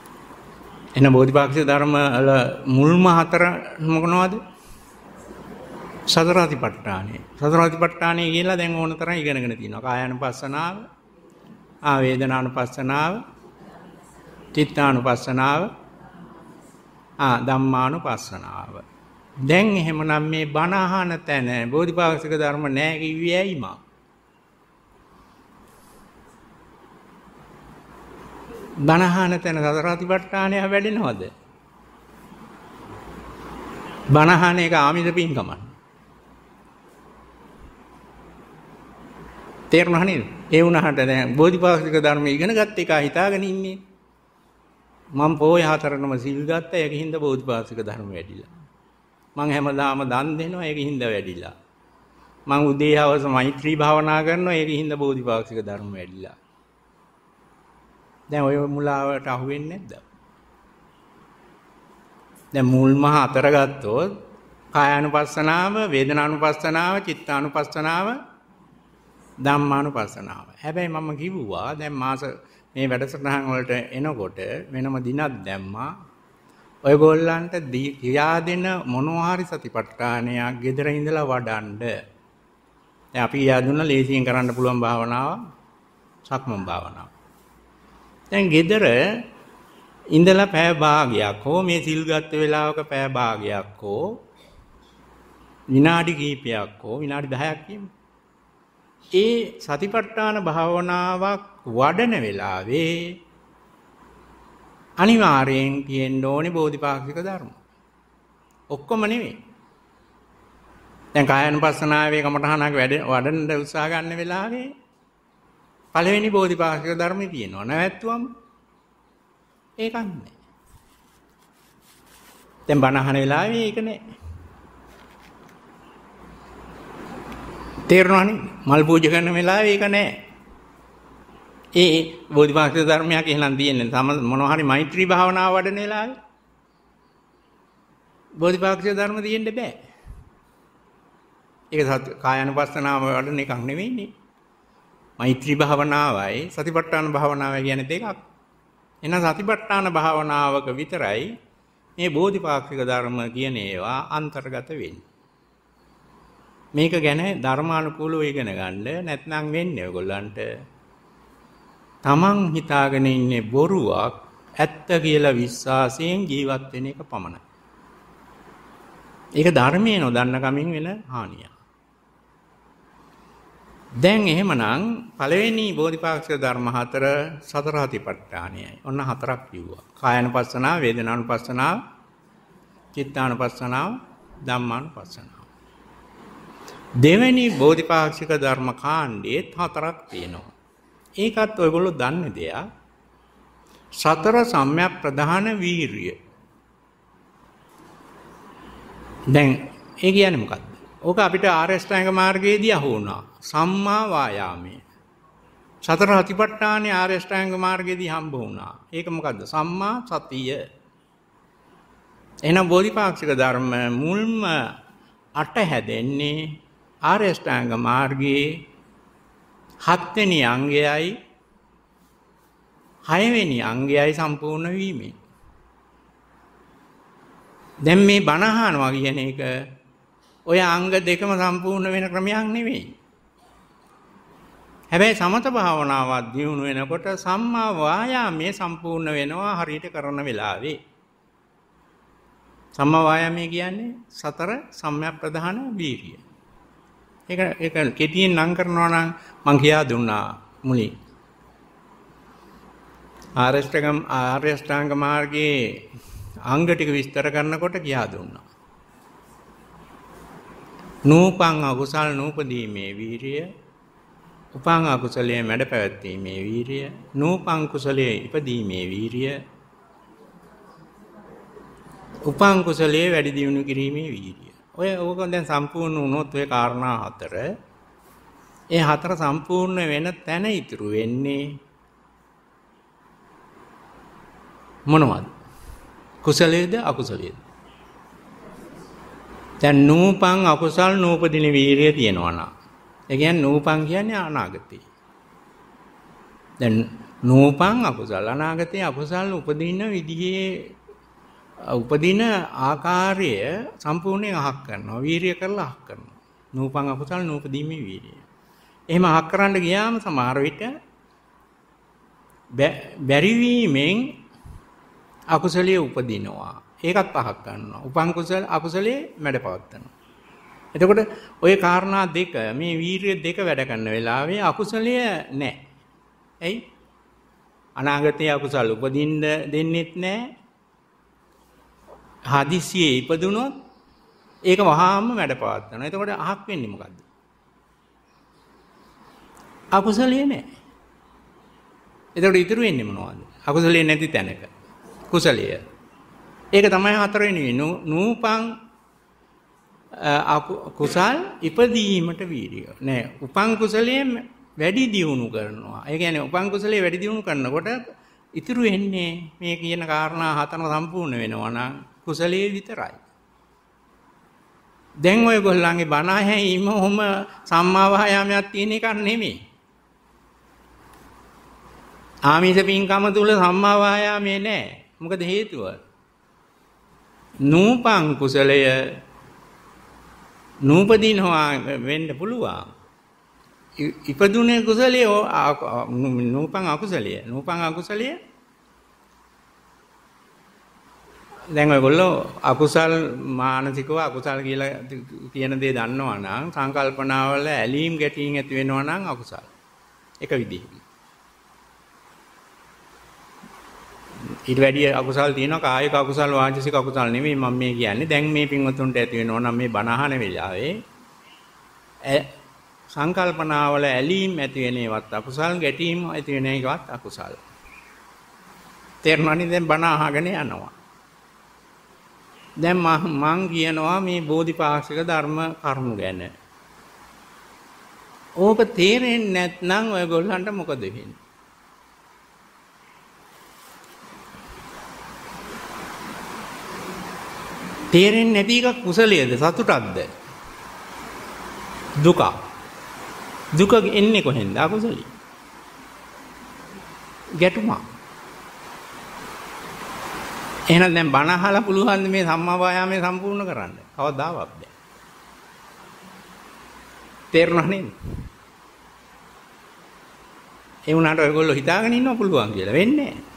එන බෝධිපාක්ෂික ධර්ම වල මුල්ම හතර මොනවද? සතර අතිපට්ඨානෙ. සතර අතිපට්ඨානෙ කියලා දැන් ඕන තරම් ඉගෙනගෙන තියෙනවා. කායානුපස්සනාව, ආ වේදනානුපස්සනාව, චිත්තානුපස්සනාව, ආ ධම්මානුපස්සනාව. දැන් එහෙමනම් මේ බණ අහන තැන බෝධිපාක්ෂික ධර්ම නැහැ කිව්වේ ඇයි මා? බණ අහන තැන සතර අතිපට්ඨානය වැඩෙනවද? බණ අහන එක ආමිෂ පින්කමක්. තේරුණා නේද? ඒ වුණාට දැන් බෝධිපාක්ෂික ධර්ම ඉගෙන ගත්ත එක හිතාගෙන ඉන්නේ. මම පොය හතරනම සිල් ගත්තා ඒකින්ද බෝධිපාක්ෂික ධර්ම වැඩිලා. මං හැමදාම දන් දෙනවා ඒකින්ද වැඩිලා. මං උදේ හවස මෛත්‍රී භාවනා කරනවා ඒකින්ද බෝධිපාක්ෂික ධර්ම වැඩිලා. දැන් ඔය මුලාවට අහු වෙන්නේ නැද්ද? දැන් මුල්ම හතර ගත්තොත් කායානුපස්සනාව, වේදනානුපස්සනාව, චිත්තානුපස්සනාව, ධම්මානුපස්සනාව. හැබැයි මම කිව්වා දැන් මාස මේ වැඩසටහන් වලට එනකොට වෙනම දිනක් දැම්මා. ඔයගොල්ලන්ට කියා දෙන මොනවා හරි සතිපට්ඨානයක් ගෙදර ඉඳලා වඩන්න. දැන් අපි කියා දුන්න ලේසියෙන් කරන්න පුළුවන් භාවනාව සක්මන් භාවනාව. දැන් ගෙදර ඉඳලා පැය භාගයක් හෝ මේ සිල් ගත්ත වෙලාවක පැය භාගයක් හෝ විනාඩි කිහිපයක් හෝ විනාඩි දහයක් කියමු. ඒ සතිපට්ඨාන භාවනාවක් වඩන වෙලාවේ අනිවාර්යෙන් තියෙන්න ඕනේ බෝධිපාක්ෂික ධර්ම. ඔක්කොම නෙවෙයි. දැන් කායानुපස්සනාවේ කමඨහනක් වැඩ වඩන්න උත්සාහ ගන්න වෙලාවේ පළවෙනි බෝධිපාක්ෂික ධර්මයේ තියෙනවා. නැවැත්තුවම ඒකක් නෑ. දැන් බණ අහන වෙලාවේ ඒක නෑ. තේරුණානේ? මල් පූජා කරන වෙලාවේ ඒක නෑ. ඒ බෝධිපාක්ෂික ධර්මයක් එහෙනම් තියෙන්නේ තම මොනවා හරි මෛත්‍රී භාවනාව වඩන වෙලාවේ බෝධිපාක්ෂික ධර්ම තියෙන්න බෑ. ඒක කායानुපස්සනාව වඩන එකක් නෙවෙයිනේ. මෛත්‍රී භාවනාවයි සතිපට්ඨාන භාවනාවයි කියන්නේ දෙකක්. එහෙනම් සතිපට්ඨාන භාවනාවක විතරයි මේ බෝධිපාක්ෂික ධර්ම කියන ඒවා අන්තර්ගත වෙන්නේ. මේක ගැන ධර්මානුකූලව ඉගෙන ගන්න නැත්නම් වෙන්නේ ඔයගොල්ලන්ට තමන් හිතාගෙන ඉන්නේ බොරුවක් ඇත්ත කියලා විශ්වාසයෙන් ජීවත් වෙන එක පමණයි. ඒක ධර්මයේ නොදන්න කමින් වෙන හානියක්. දැන් එහෙමනම් පළවෙනි බෝධිපාක්ෂික ධර්ම හතර සතර අතිපට්ඨානයයි. ඔන්න හතරක් කිව්වා. කායानुපස්සනාව, වේදනානුපස්සනාව, චිත්තානුපස්සනාව, ධම්මානුපස්සනාව. දෙවෙනි බෝධිපාක්ෂික ධර්ම කාණ්ඩයේ හතරක් තියෙනවා. ඒකත් ඔයගොල්ලෝ දන්නේ දෙයක්. සතර සම්‍යක් ප්‍රධාන වීරිය. දැන් ඒ කියන්නේ මොකක්ද? ඕක අපිට ආර්ය අෂ්ටාංග මාර්ගයේදී අහු වුණා. සම්මා වායාමය. සතර අතිපට්ඨානේ ආර්ය අෂ්ටාංග මාර්ගයේදී හම්බ වුණා. ඒක මොකද්ද? සම්මා සතිය. එහෙනම් බෝධිපාක්ෂික ධර්ම මුල්ම අට හැදෙන්නේ ආර්ය අෂ්ටාංග මාර්ගයේ හත්වෙනි අංගයයි හයවෙනි අංගයයි සම්පූර්ණ වීමෙන්. දැන් මේ බණ අහනවා කියන එක ඔය අංග දෙකම සම්පූර්ණ වෙන ක්‍රමයක් නෙවෙයි. හැබැයි සමත භාවනාවක් දියුණු වෙනකොට සම්මා වායාමයේ සම්පූර්ණ වෙනවා හරියට කරන වෙලාවේ. සම්මා වායාමයේ කියන්නේ සතර සම්‍යක් ප්‍රධාන වීර්යය. ඒක ඒක කෙටියෙන් නම් කරනවා නම් මම කියා දුන්නා මුලින්. ආරෂ්ඨගම් ආර්යෂ්ඨාංග මාර්ගයේ අංග ටික විස්තර කරනකොට කියා දුන්නා. නූපං අකුසල් නූපදීමේ වීරිය, උපං අකුසලයේ මැඩ පැවැත්ීමේ වීරිය, නූපං කුසලයේ ඉපදීමේ වීරිය, උපං කුසලයේ වැඩි දියුණු කිරීමේ වීරිය. ඔය ඕක දැන් සම්පූර්ණ වුණොත් ඔය කාරණා හතර ඒ හතර සම්පූර්ණ වෙන තැන ඉතුරු වෙන්නේ මොනවද? කුසලයේද අකුසලයේද? දැන් නූපං අකුසල් නූපදින වීරිය තියෙනවා නා. ඒ කියන්නේ නූපං කියන්නේ අනාගතේ. දැන් නූපං අකුසල් අනාගතේ අකුසල් උපදින විදිහේ උපදින ආකාරය සම්පූර්ණයෙන් අහක් කරනවා. වීරිය කරලා අහක් කරනවා. නූපන් අකුසල් නූපදීමේ වීරිය. එහෙම අහක් කරන්න ගියාම සමහර විට බැරි වීමෙන් අකුසලයේ උපදිනවා. ඒකත් පහක් ගන්නවා. උපන් කුසල අකුසලයේ මැඩපවත්නවා. එතකොට ওই කාරණා දෙක මේ වීරිය දෙක වැඩ කරන වෙලාවේ අකුසලය නැහැ. එයි අනාගතයේ අකුසල උපදින්න දෙන්නෙත් නැහැ. හදිසියේ ඉපදුනොත් ඒක වහාම මැඩපවත්නවා. එතකොට අහක් වෙන්නේ මොකද්ද? අකුසලයේ නැහැ. එතකොට ඉතුරු වෙන්නේ මොනවද? අකුසලයේ නැති තැනක. කුසලය. ඒක තමයි හතරවෙනි නූපං කුසල් ඉපදීමට වීරිය. නෑ උපං කුසලයේ වැඩි දියුණු කරනවා. ඒ කියන්නේ උපං කුසලයේ වැඩි දියුණු කරනකොට ඉතුරු වෙන්නේ මේ කියන කාරණා හතරම සම්පූර්ණ වෙනවා නම් කුසලයේ විතරයි. දැන් ඔයගොල්ලන්ගේ බණ ඇහිීම ඔහොම සම්මා වායාමයක් තියෙන එකක් නෙමෙයි. ආමිෂ පින්කම තුල සම්මා වායාමයේ නෑ. මොකද හේතුව? නූපං කුසලය නූපදිනවා වෙන්න පුළුවන්. ඉපදුනේ කුසලයේ නූපං අකුසලයේ නූපං අකුසලයේ දැන් ඔයගොල්ලෝ අකුසල් මානසිකව අකුසල් කියලා කියන දේ දන්නවා නම් සංකල්පනාවල ඇලීම් ගැටීම් ඇති වෙනවා නම් අකුසල් එක විදිහකින් ඊට වැඩි අකුසල් තියෙනවා කායික අකුසල් වාචික අකුසල් නෙමෙයි මම මේ කියන්නේ දැන් මේ පින්වතුන්ට ඇති වෙනවා නම් මේ බණ අහන වෙලාවේ සංකල්පනාවල ඇලීම් ඇති වෙන ඒවත් අකුසල් ගැටීම් ඇති වෙන ඒවත් අකුසල් තේරුණානේ දැන් බණ අහගෙන යනවා දැන් මම කියනවා මේ බෝධිපාක්ෂික ධර්ම කරුණු ගැන ඕක තේරෙන්නේ නැත්නම් ඔයගොල්ලන්ට මොකද වෙන්නේ තේරෙන්නේ නැති එක කුසලයේද සතුටක්ද දුක දුක එන්නේ කොහෙන්ද අකුසලයි ගැටුමක් එහෙනම් දැන් බණ අහලා පුළුවන් මේ සම්මා වායාමයේ සම්පූර්ණ කරන්න කවදාවත් බෑ තේරුණා නේද ඒ වුණාට ඔයගොල්ලෝ හිතාගෙන ඉන්නව පුළුවන් කියලා වෙන්නේ නැහැ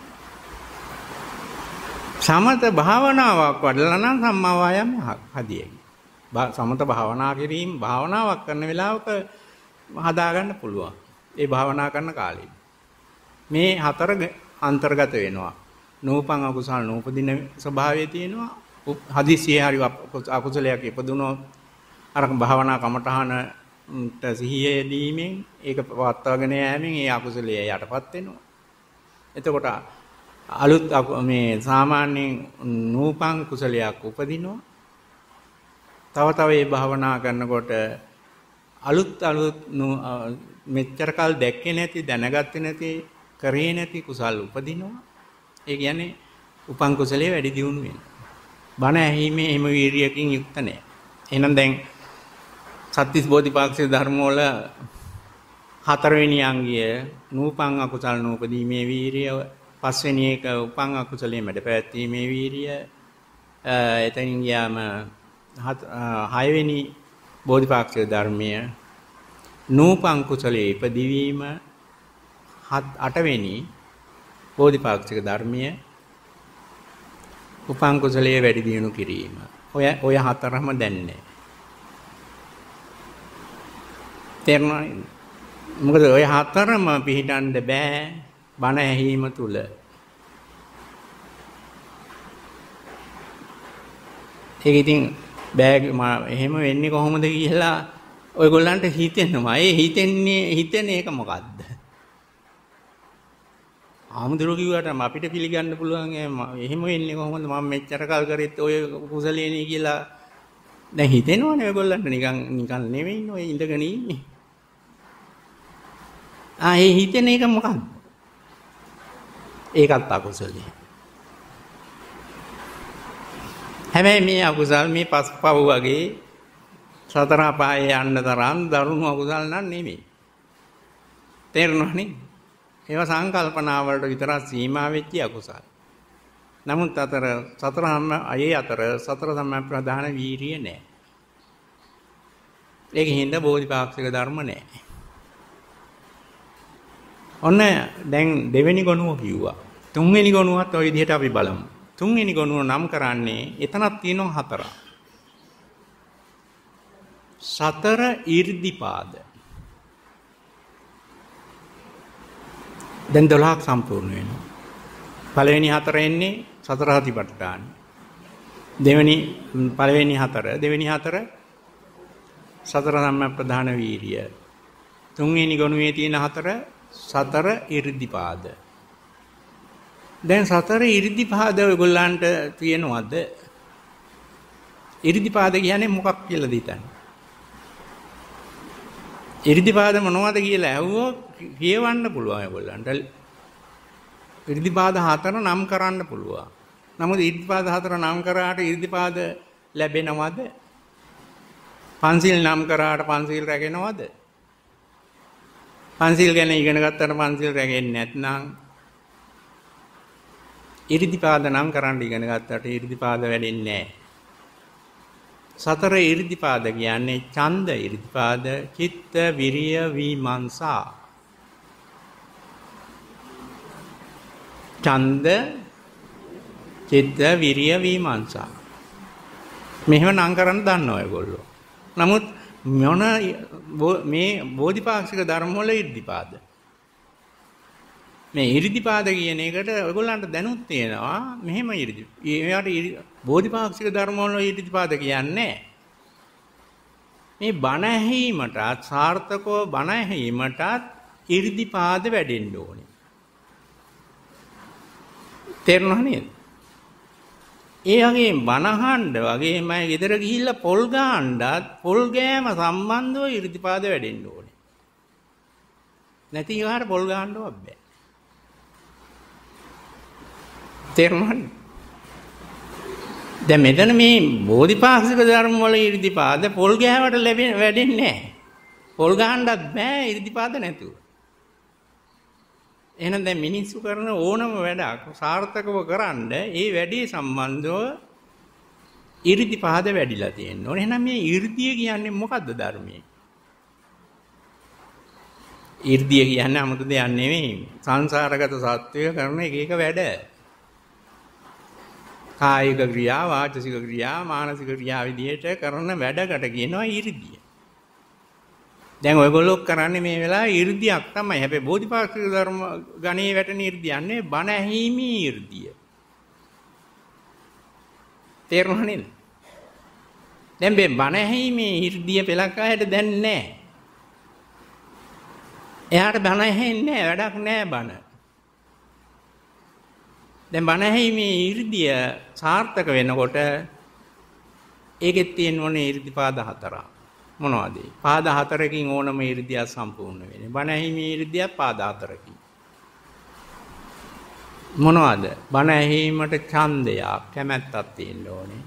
සමත භාවනාවක් වඩලා නම් සම්මා වායාම හදියයි. සමත භාවනා කිරීම භාවනාවක් කරන වෙලාවක හදා ගන්න පුළුවන්. ඒ භාවනා කරන කාලේ. මේ හතර අන්තර්ගත වෙනවා. නූපං අකුසල නූපදින ස්වභාවය තියෙනවා. හදිසියේ හරි අකුසලයක් ඉපදුනොත් අර භාවනා කමඨහනට සිහිය දීමෙන් ඒක පවත්වාගෙන යෑමෙන් ඒ අකුසලයේ යටපත් වෙනවා. එතකොට අලුත් මේ සාමාන්‍යයෙන් නූපං කුසලයක් උපදිනවා. තව තව මේ භාවනා කරනකොට අලුත් අලුත් මෙච්චර කල් දැක්කේ නැති දැනගත්තේ නැති කරේ නැති කුසල් උපදිනවා. ඒ කියන්නේ උපං කුසලයේ වැඩි දියුණු වෙනවා. බණ ඇහිීමේ එහෙම වීරියකින් යුක්ත නැහැ. එහෙනම් දැන් සත්‍තිස් බෝධිපාක්ෂික ධර්ම වල හතරවෙනි අංගය නූපං අකුසල නූපදීමේ වීරිය පස්වෙනි එක උපං අකුසලයේ මැඩ පැවැත්ීමේ වීරිය එතනින් ගියාම හයවෙනි බෝධිපාක්ෂික ධර්මය නූපං කුසලයේ ඉපදීම අටවෙනි බෝධිපාක්ෂික ධර්මය උපං කුසලයේ වැඩි දියුණු කිරීම ඔය ඔය හතරම දැන්නේ තේරුණා මොකද ඔය හතරම පිළිටන්න බෑ බණ ඇහිීම තුල ඒක ඉතින් බෑග් එහෙම වෙන්නේ කොහොමද කියලා ඔයගොල්ලන්ට හිතෙනවා. ඒ හිතෙන්නේ හිතෙන එක මොකද්ද? ආමුදුරු කිව්වට අපිට පිළිගන්න පුළුවන් එහෙම වෙන්නේ කොහොමද මම මෙච්චර කල් කරෙත් ඔය කුසලේනේ කියලා දැන් හිතෙනවනේ ඔයගොල්ලන්ට නිකන් නිකන් නෙවෙයි ඔය ඉඳගෙන ඉන්නේ. ආ ඒ හිතෙන එක මොකද්ද? ඒකත් අකුසලයි. හැබැයි මේ අකුසල් මේ පස්පව් වගේ සතර පායේ යන්න තරම් දරුණු අකුසල් නන් නෙමෙයි. තේරුණානේ? ඒවා සංකල්පනා වලට විතරක් සීමා වෙච්ච අකුසල්. නමුත් අතර සතර සම්ම අයේ අතර සතර සම්ම ප්‍රධාන වීරිය නැහැ. ඒකින්ද බෝධිපාක්ෂික ධර්ම නැහැ. ඔන්න දැන් දෙවෙනි ගොනුව කිව්වා. තුන්වෙනි ගොනුවත් ওই විදිහට අපි බලමු. තුන්වෙනි ගොනුව නම් කරන්නේ එතනක් තියෙනවා හතරක්. සතර ඊර්ධිපාද. දැන් දොළහක් සම්පූර්ණ වෙනවා. පළවෙනි හතර එන්නේ සතර සතිපට්ඨාන. දෙවෙනි පළවෙනි හතර, දෙවෙනි හතර සතර සම්ප්‍රදාන වීරිය. තුන්වෙනි ගොනුවේ තියෙන හතර සතර ඊර්ධිපාද. දැන් සතර ඊර්ධිපාද ඔයගොල්ලන්ට තියෙනවද? ඊර්ධිපාද කියන්නේ මොකක් කියලාද හිතන්නේ? ඊර්ධිපාද මොනවද කියලා ඇහුවොත් කියවන්න පුළුවන් ඔයගොල්ලන්ට. ඊර්ධිපාද හතර නම් කරන්න පුළුවන්. නමුත් ඊර්ධිපාද හතර නම් කරාට ඊර්ධිපාද ලැබෙනවද? පන්සිල් නම් කරාට පන්සිල් රැගෙනවද? පන්සිල් ගැන ඉගෙන ගත්තට පන්සිල් රැගෙන්නේ නැත්නම් ඊර්ධිපාද නම් කරන්න ඉගෙන ගත්තට ඊර්ධිපාද වැඩෙන්නේ නැහැ. සතර ඊර්ධිපාද කියන්නේ ඡන්ද ඊර්ධිපාද, චිත්ත, විරිය, විමර්ශා. ඡන්ද, චිත්ත, විරිය, විමර්ශා. මෙහෙම නම් කරන්න දන්නවා ඔයගොල්ලෝ. නමුත් මොන මේ බෝධිපාක්ෂික ධර්ම වල ඊර්ධිපාද? මේ ඊර්ධිපාද කියන එකට ඔයගොල්ලන්ට දැනුත් තියෙනවා. මෙහෙම ඊර්ධි. ඒවට බෝධිපාක්ෂික ධර්ම වල ඊර්ධිපාද කියන්නේ මේ බණ ඇහිීමටත් සාර්ථකව බණ ඇහිීමටත් ඊර්ධිපාද වැඩෙන්න ඕනේ. තේරුණා නේද? ඒ වගේ බණ අහන්න වගේමයි ගෙදර ගිහිල්ලා පොල් ගහන්නත් පොල් ගෑම සම්බන්ධව ඊර්ධිපාද වැඩෙන්න ඕනේ. නැති ඒවාට පොල් ගහන්නවත් බෑ. තේරුණාද? දැන් මෙතන මේ බෝධිපාක්ෂික ධර්ම වල ඊර්ධිපාද පොල් ගෑවට ලැබෙන්නේ වැඩෙන්නේ නැහැ. පොල් ගහන්නත් බෑ ඊර්ධිපාද නැතුව. එහෙනම් දැන් මිනිස්සු කරන ඕනම වැඩක් සාර්ථකව කරන්න ඒ වැඩේ සම්බන්ධව ඊර්ධිපාද වැඩිලා තියෙනවා. එහෙනම් මේ ඊර්ධිය කියන්නේ මොකද්ද ධර්මයේ? ඊර්ධිය කියන්නේ 아무තු දෙයක් නෙවෙයි. සංසාරගත සත්වය කරන එක එක වැඩ. කායික ක්‍රියා, වාචසික ක්‍රියා, මානසික ක්‍රියා විදිහට කරන වැඩකට කියනවා ඊර්ධිය. දැන් ඔයගොල්ලෝ කරන්නේ මේ වෙලාවේ ඊර්ධියක් තමයි. හැබැයි බෝධිපාක්ෂික ධර්ම ගණේ වැටෙන ඊර්ධියක් නෙවෙයි, බණ ඇහිීමේ ඊර්ධිය. තේරුණා නේද? දැන් මේ බණ ඇහිීමේ ඊර්ධිය පෙලක් ආයට දැන් නැහැ. එයාට බණ ඇහෙන්නේ නැහැ, වැඩක් නැහැ බණ. දැන් බණ ඇහිීමේ ඊර්ධිය සාර්ථක වෙනකොට ඒකෙත් තියෙන ඕනේ ඊර්ධිපාද හතරක්. මොනවද? පාද හතරකින් ඕනම ඊර්ධිය සම්පූර්ණ වෙන්නේ. බණ ඇහිීමේ ඊර්ධිය පාද හතරකින්. මොනවද? බණ ඇහිීමට ඡන්දයක්, කැමැත්තක් තියෙන්න ඕනේ.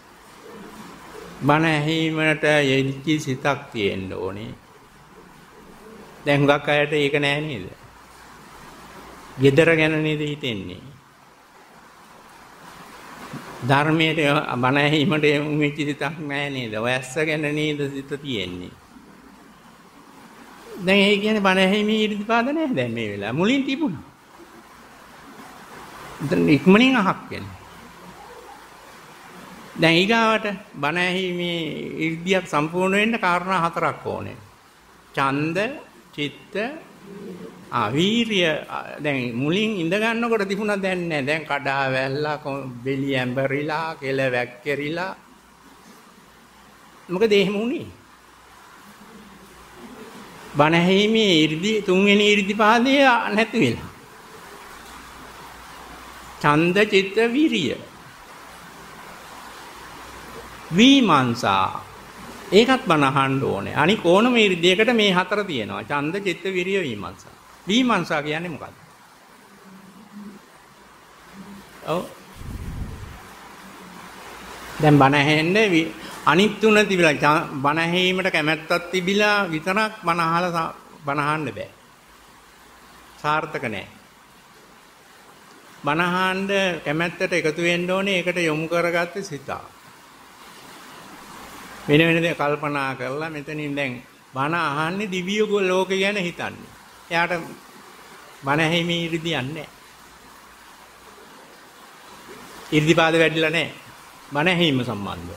බණ ඇහිීමට යෙදිච්ච සිතක් තියෙන්න ඕනේ. දැන් හුඟක් අයට ඒක නෑ නේද? gedara ගැන නේද හිතෙන්නේ? ධර්මයේ බණ ඇහිීමට උමිච්ච සිතක් නෑ නේද? වයස්ස ගැන නේද සිත තියෙන්නේ. දැන් ඒ කියන්නේ බණ ඇහිීමේ ඊර්ධිපාද නෑ දැන් මේ වෙලාව. මුලින් තිබුණා. දැන් ඉක්මනින් අහක් වෙනවා. දැන් ඊගාවට බණ ඇහිීමේ ඊර්ධියක් සම්පූර්ණ වෙන්න කාරණා හතරක් ඕනේ. ඡන්ද, චිත්ත, ආවීරිය. දැන් මුලින් ඉඳ ගන්නකොට තිබුණා දැන් නෑ. දැන් කඩා වැල්ලා, බෙලි ඇඹරිලා, කෙල වැක්කිරිලා. මොකද එහෙම උනේ? බණ ඇහිීමේ ඊර්ධි තුන්වෙනි ඊර්ධිපාදය නැති වෙලා. ඡන්ද, චිත්ත, විරිය. විමර්ශා. ඒකත් බණ අහන්න ඕනේ. අනික ඕනම ඊර්ධියකට මේ හතර තියෙනවා. ඡන්ද, චිත්ත, විරිය, විමර්ශා. විමර්ශා කියන්නේ මොකක්ද? ඔව්. දැන් බණ ඇහෙන්නේ අනිත් තුන තිබිලා බණ ඇහිීමට කැමැත්තක් තිබිලා විතරක් බණ අහලා බණ අහන්න බෑ. සාර්ථක නෑ. බණහඬ කැමැත්තට එකතු වෙන්න ඕනේ. ඒකට යොමු කරගත්තේ සිත. වෙන වෙන දේ කල්පනා කරලා මෙතනින් දැන් බණ අහන්නේ දිව්‍ය ලෝකේ ගැන හිතන්නේ. එයාට බණ ඇහිමේ ඉරිදියක් නැහැ. ඉරිදිපාද වැඩිලා නැහැ. බණ ඇහිම සම්බන්ධව.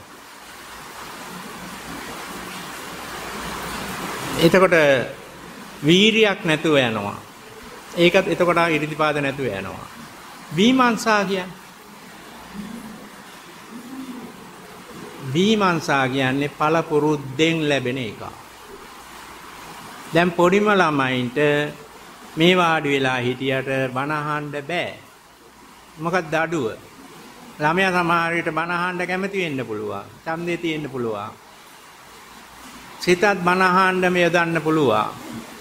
එතකොට වීරියක් නැතුව යනවා. ඒකත් එතකොට ඉරිදිපාද නැතුව යනවා. විමර්ශා කියන්නේ විමර්ශා කියන්නේ පළපුරුද්දෙන් ලැබෙන එක. දැන් පොඩිම ළමයින්ට මේ වාඩි වෙලා හිටියට බණ අහන්න බෑ. මොකක්ද අඩුව? ළමයා සමහර විට බණ අහන්න කැමති වෙන්න පුළුවන්. ඡන්දේ තියෙන්න පුළුවන්. සිතත් බණ අහන්න යොදන්න පුළුවන්.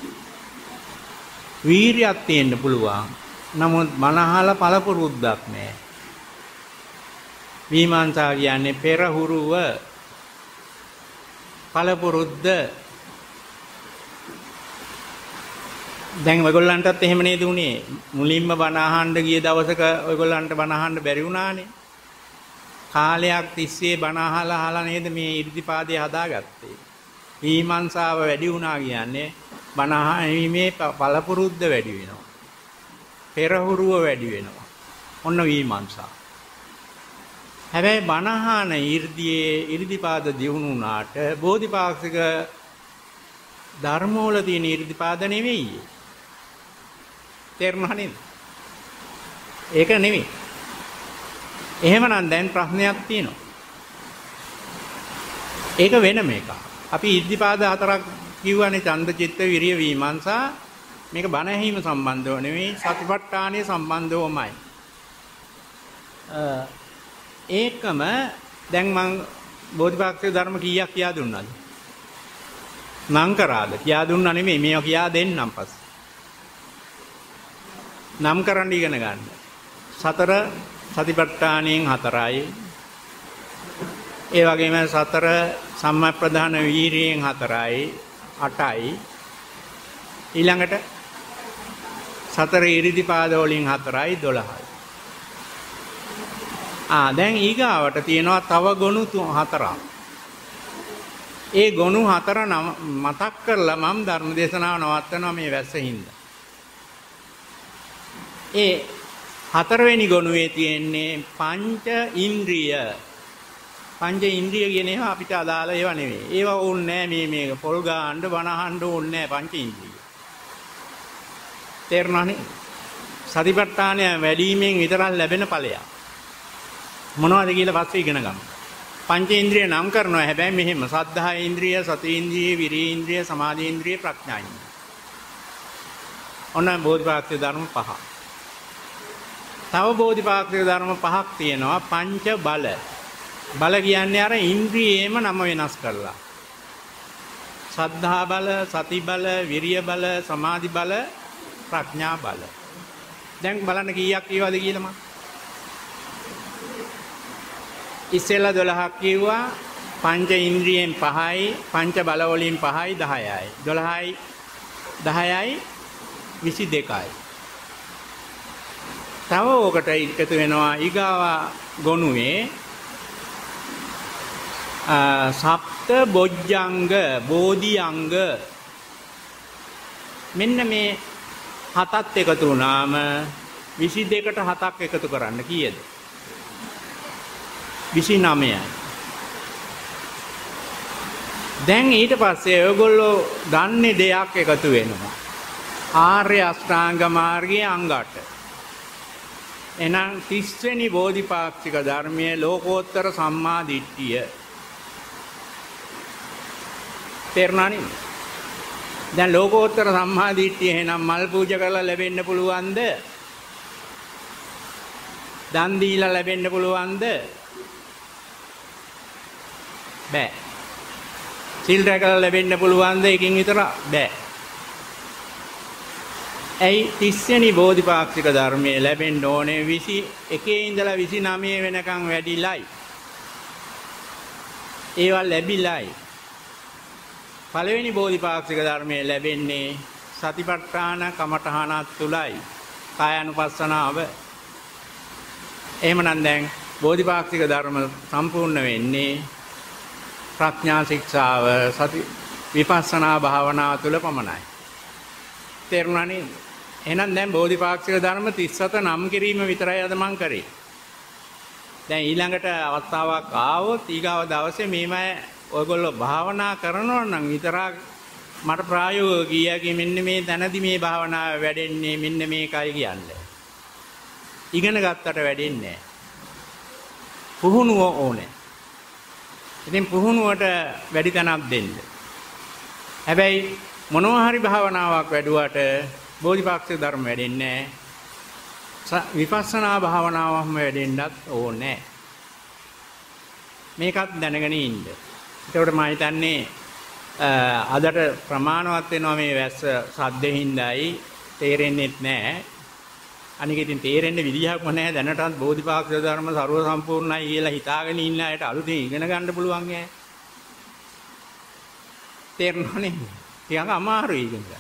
වීරියක් තියෙන්න පුළුවන්. නමුත් බණ අහලා පළපුරුද්දක් නෑ. විමර්ශා කියන්නේ පෙරහුරුව පළපුරුද්ද. දැන් ඔයගොල්ලන්ටත් එහෙම නේද උනේ? මුලින්ම බණ අහන්න ගිය දවසක ඔයගොල්ලන්ට බණ අහන්න බැරි වුණානේ. කාලයක් තිස්සේ බණ අහලා අහලා නේද මේ ඉර්ධිපාදේ හදාගත්තේ. විමර්ශාව වැඩි වුණා කියන්නේ බණ අහීමේ පළපුරුද්ද වැඩි වෙනවා. පෙරහුරුව වැඩි වෙනවා. ඔන්න විමර්ශා. හැබැයි බණ අහන 이르දියේ 이르දිපාද දියුණු වුණාට බෝධිපාක්ෂික ධර්මවල තියෙන 이르දිපාද නෙවෙයි. තේරුණා නේද? ඒක නෙවෙයි. එහෙමනම් දැන් ප්‍රශ්නයක් තියෙනවා. ඒක වෙනම එකක්. අපි ඉර්ධිපාද හතරක් කිව්වනේ ඡන්ද චිත්ත විරිය විමර්ශා. මේක බණ ඇහිම සම්බන්ධව නෙවෙයි සතිපට්ඨානයේ සම්බන්ධවමයි. ඒකම දැන් මම බෝධිපාක්ෂික ධර්ම කීයක් කියා දුන්නාද? නම් කරාද? කියා දුන්නා නෙමෙයි මේවා කියා දෙන්නම් පස්සේ. නම් කරන්න ඉගෙන ගන්න. සතර සතිපට්ඨානයෙන් හතරයි. ඒ වගේම සතර සම්මප්‍රධාන වීරියෙන් හතරයි අටයි. ඊළඟට සතර ඉරිදිපාද වලින් හතරයි දොළහයි. ආ දැන් ඊගාවට තියෙනවා තව ගොනු හතරක්. ඒ ගොනු හතර මතක් කරලා මම ධර්ම දේශනාව නවත්තනවා මේ වැස්සෙහිඳ. ඒ හතරවෙනි ගොනුවේ තියෙන්නේ පංච ඉන්ද්‍රිය. පංච ඉන්ද්‍රිය කියන ඒවා අපිට අදාළ ඒවා නෙවෙයි. ඒවා ඕනේ නෑ මේ මේ පොල් ගාන්න බණ අහන්න ඕනේ නෑ පංච ඉන්ද්‍රිය. තේරුණානේ? සතිපට්ඨානය වැඩිමෙන් විතරක් ලැබෙන ඵලයක්. මොනවද කියලා පස්සේ ඉගෙන ගමු. පංච ඉන්ද්‍රිය නම් කරනවා හැබැයි මෙහෙම සද්ධා ඉන්ද්‍රිය, සති ඉන්ද්‍රිය, විරිය ඉන්ද්‍රිය, සමාධි ඉන්ද්‍රිය, ප්‍රඥා ඉන්ද්‍රිය. ඔන්න බෝධිපාක්ෂික ධර්ම පහ. තව බෝධිපාක්ෂික ධර්ම පහක් තියෙනවා පංච බල. බල කියන්නේ අර ඉන්ද්‍රියේම නම වෙනස් කරලා. සද්ධා බල, සති බල, විරිය බල, සමාධි බල, ප්‍රඥා බල. දැන් බලන්න කීයක් කියවද කියලා මම. ඉස්සෙල්ලා දොළහක් කිව්වා පංච ඉන්ද්‍රියෙන් පහයි, පංච බල වලින් පහයි දහයයි. දොළහයි දහයයි විසි දෙකයි. තව ඔකට එකතු වෙනවා ඊගාව ගොනුවේ සප්ත බොජ්ජංග බෝධිඅංග. මෙන්න මේ හතත් එකතු වුණාම විසි දෙකට හතක් එකතු කරන්න කීයද? විසි නවයයි. දැන් ඊට පස්සේ ඔයගොල්ලෝ දන්නේ දෙයක් එකතු වෙනවා. ආර්ය අෂ්ටාංග මාර්ගයේ අංග අට. එහෙනම් තිස් වෙනි බෝධිපාක්ෂික ධර්මයේ ලෝකෝත්තර සම්මා දිට්ඨිය. තේරුණානේ? දැන් ලෝකෝත්තර සම්මා දිට්ඨිය එහෙනම් මල් පූජා කරලා ලැබෙන්න පුළුවන්ද? දන් දීලා ලැබෙන්න පුළුවන්ද? බෑ. සිල් රැකලා ලැබෙන්න පුළුවන්ද? එකකින් විතර බෑ. ඇයි තිස් වෙනි බෝධිපාක්ෂික ධර්මයේ ලැබෙන්න ඕනේ විසි එකේ ඉඳලා විසි නවය වෙනකන් වැඩිලයි. ඒවා ලැබිලයි. පළවෙනි බෝධිපාක්ෂික ධර්මයේ ලැබෙන්නේ සතිපට්ඨාන කමඨහනත් තුලයි. කායानुපස්සනාව එහෙමනම් දැන් බෝධිපාක්ෂික ධර්ම සම්පූර්ණ වෙන්නේ ප්‍රඥා ශික්ෂාව සති විපස්සනා භාවනාව තුළ පමණයි. තේරුණා නේද? එහෙනම් දැන් බෝධිපාක්ෂික ධර්ම තිස් හත නම් කිරීම විතරයි අද මම කරේ. දැන් ඊළඟට අවස්ථාවක් ආවොත් ඊගාව දවසේ මේම ඔයගොල්ලෝ භාවනා කරනවා නම් විතරක් මට ප්‍රායෝගිකව මෙන්න මේ තැනදී මේ භාවනාව වැඩෙන්නේ මෙන්න මේකයි කියන්නේ. ඉගෙන ගත්තට වැඩෙන්නේ නැහැ. පුහුණුව ඕනේ. ඉතින් පුහුණුවට වැඩි තැනක් දෙන්න. හැබැයි මොනවා හරි භාවනාවක් වැඩුවට බෝධිපාක්ෂික ධර්ම වැඩෙන්නේ නැහැ. විපස්සනා භාවනාවක්ම වැඩෙන්නත් ඕනේ. මේකත් දැනගෙන ඉන්න. ඒකට මම හිතන්නේ අදට ප්‍රමාණවත් වෙනවා මේ වැස්ස සද්දෙහිඳයි තේරෙන්නේ නැහැ. අනික ඉතින් තේරෙන්න විදිහක්ම නැහැ. දැනටත් බෝධිපාක්ෂික ධර්ම ਸਰව සම්පූර්ණයි කියලා හිතාගෙන ඉන්න අයට අලුතෙන් ඉගෙන ගන්න පුළුවන් ඈ. තේරෙනවනේ. ටිකක් අමාරුයි ඉගෙන ගන්න.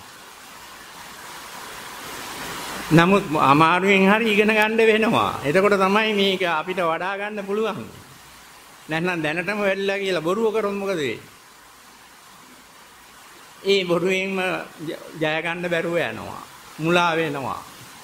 නමුත් අමාරුවෙන් හරි ඉගෙන ගන්න වෙනවා. එතකොට තමයි මේක අපිට වඩා ගන්න පුළුවන්. නැත්නම් දැනටම වෙල්ලා කියලා බොරුව කරොත් මොකද වෙන්නේ? ඒ බොරුවෙන්ම ජය ගන්න බැරුව යනවා. මුලා වෙනවා.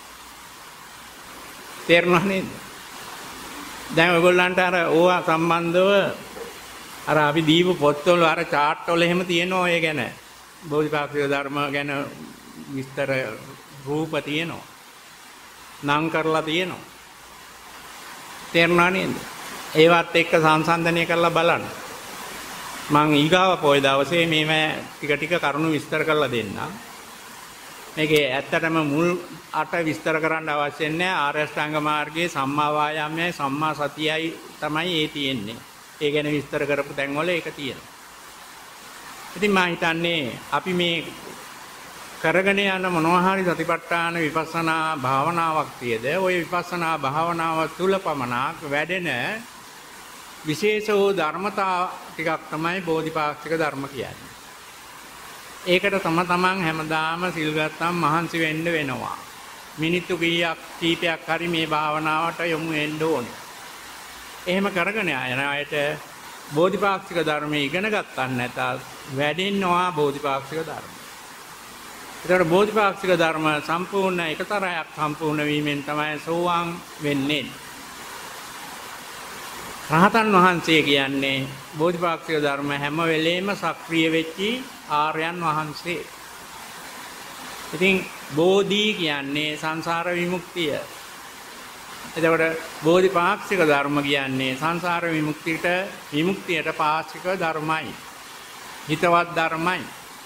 තේරුණා නේද? දැන් ඔයගොල්ලන්ට අර ඕවා සම්බන්ධව අර අපි දීපු පොත්වල අර chart වල එහෙම තියෙනවා ඒ ගැන. බෝධිපාක්ෂික ධර්ම ගැන විස්තර රූප තියෙනවා. නම් කරලා තියෙනවා. තේරුණා නේද? ඒවත් එක්ක සංසන්දනය කරලා බලන්න. මම ඊගාව පොය දවසේ මේව ටික ටික කරුණු විස්තර කරලා දෙන්නම්. මේකේ ඇත්තටම මුල් අට විස්තර කරන්න අවශ්‍ය නැහැ. ආර්ය අෂ්ටාංග මාර්ගයේ සම්මා වායාමයයි සම්මා සතියයි තමයි ඒ තියෙන්නේ. ඒ ගැන විස්තර කරපු තැන්වල ඒක තියෙනවා. ඉතින් මම හිතන්නේ අපි මේ කරගෙන යන මොනවා හරි සතිපට්ඨාන විපස්සනා භාවනාවක් තියද ওই විපස්සනා භාවනාව තුල පමණක් වැඩෙන විශේෂ වූ ධර්මතා ටිකක් තමයි බෝධිපාක්ෂික ධර්ම කියන්නේ. ඒකට තම තමන් හැමදාම සිල් ගත්තම් මහන්සි වෙන්න වෙනවා. මිනිත්තු කීයක් කීපයක් හරි මේ භාවනාවට යොමු වෙන්න ඕනේ. එහෙම කරගෙන යන අයට බෝධිපාක්ෂික ධර්මයේ ඉගෙන ගන්න නැතත් වැඩෙනවා බෝධිපාක්ෂික ධර්ම. ඒතර බෝධිපාක්ෂික ධර්ම සම්පූර්ණ එකතරයක් සම්පූර්ණ වීමෙන් තමයි සෝවාන් වෙන්නේ. රහතන් වහන්සේ කියන්නේ බෝධිපාක්ෂික ධර්ම හැම වෙලේම සක්‍රිය වෙච්චි ආර්යයන් වහන්සේ. ඉතින් බෝධි කියන්නේ සංසාර විමුක්තිය. එතකොට බෝධිපාක්ෂික ධර්ම කියන්නේ සංසාර විමුක්තියට විමුක්තියට පාක්ෂික ධර්මයි. හිතවත් ධර්මයි.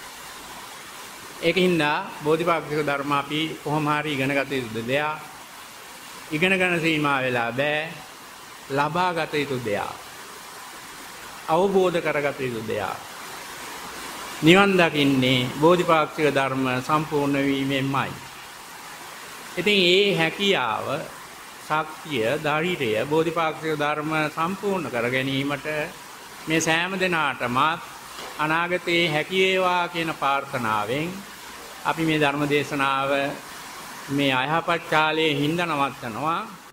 ඒකින්ද බෝධිපාක්ෂික ධර්ම අපි කොහොම හරි ඉගෙන ගත යුතු දෙයක්. ඉගෙන ගන්න සීමා වෙලා බෑ. ලබා ගත යුතු දෙයක්. අවබෝධ කරගත යුතු දෙයක්. නිවන් දකින්නේ බෝධිපාක්ෂික ධර්ම සම්පූර්ණ වීමෙන්මයි. ඉතින් ඒ හැකියාව, ශක්තිය, ධෛර්යය බෝධිපාක්ෂික ධර්ම සම්පූර්ණ කර ගැනීමට මේ සෑම දිනාටම අනාගතයේ හැකි වේවා කියන ප්‍රාර්ථනාවෙන් අපි මේ ධර්ම දේශනාව මේ අයහපත් කාලයේ හිඳ නවත්තනවා.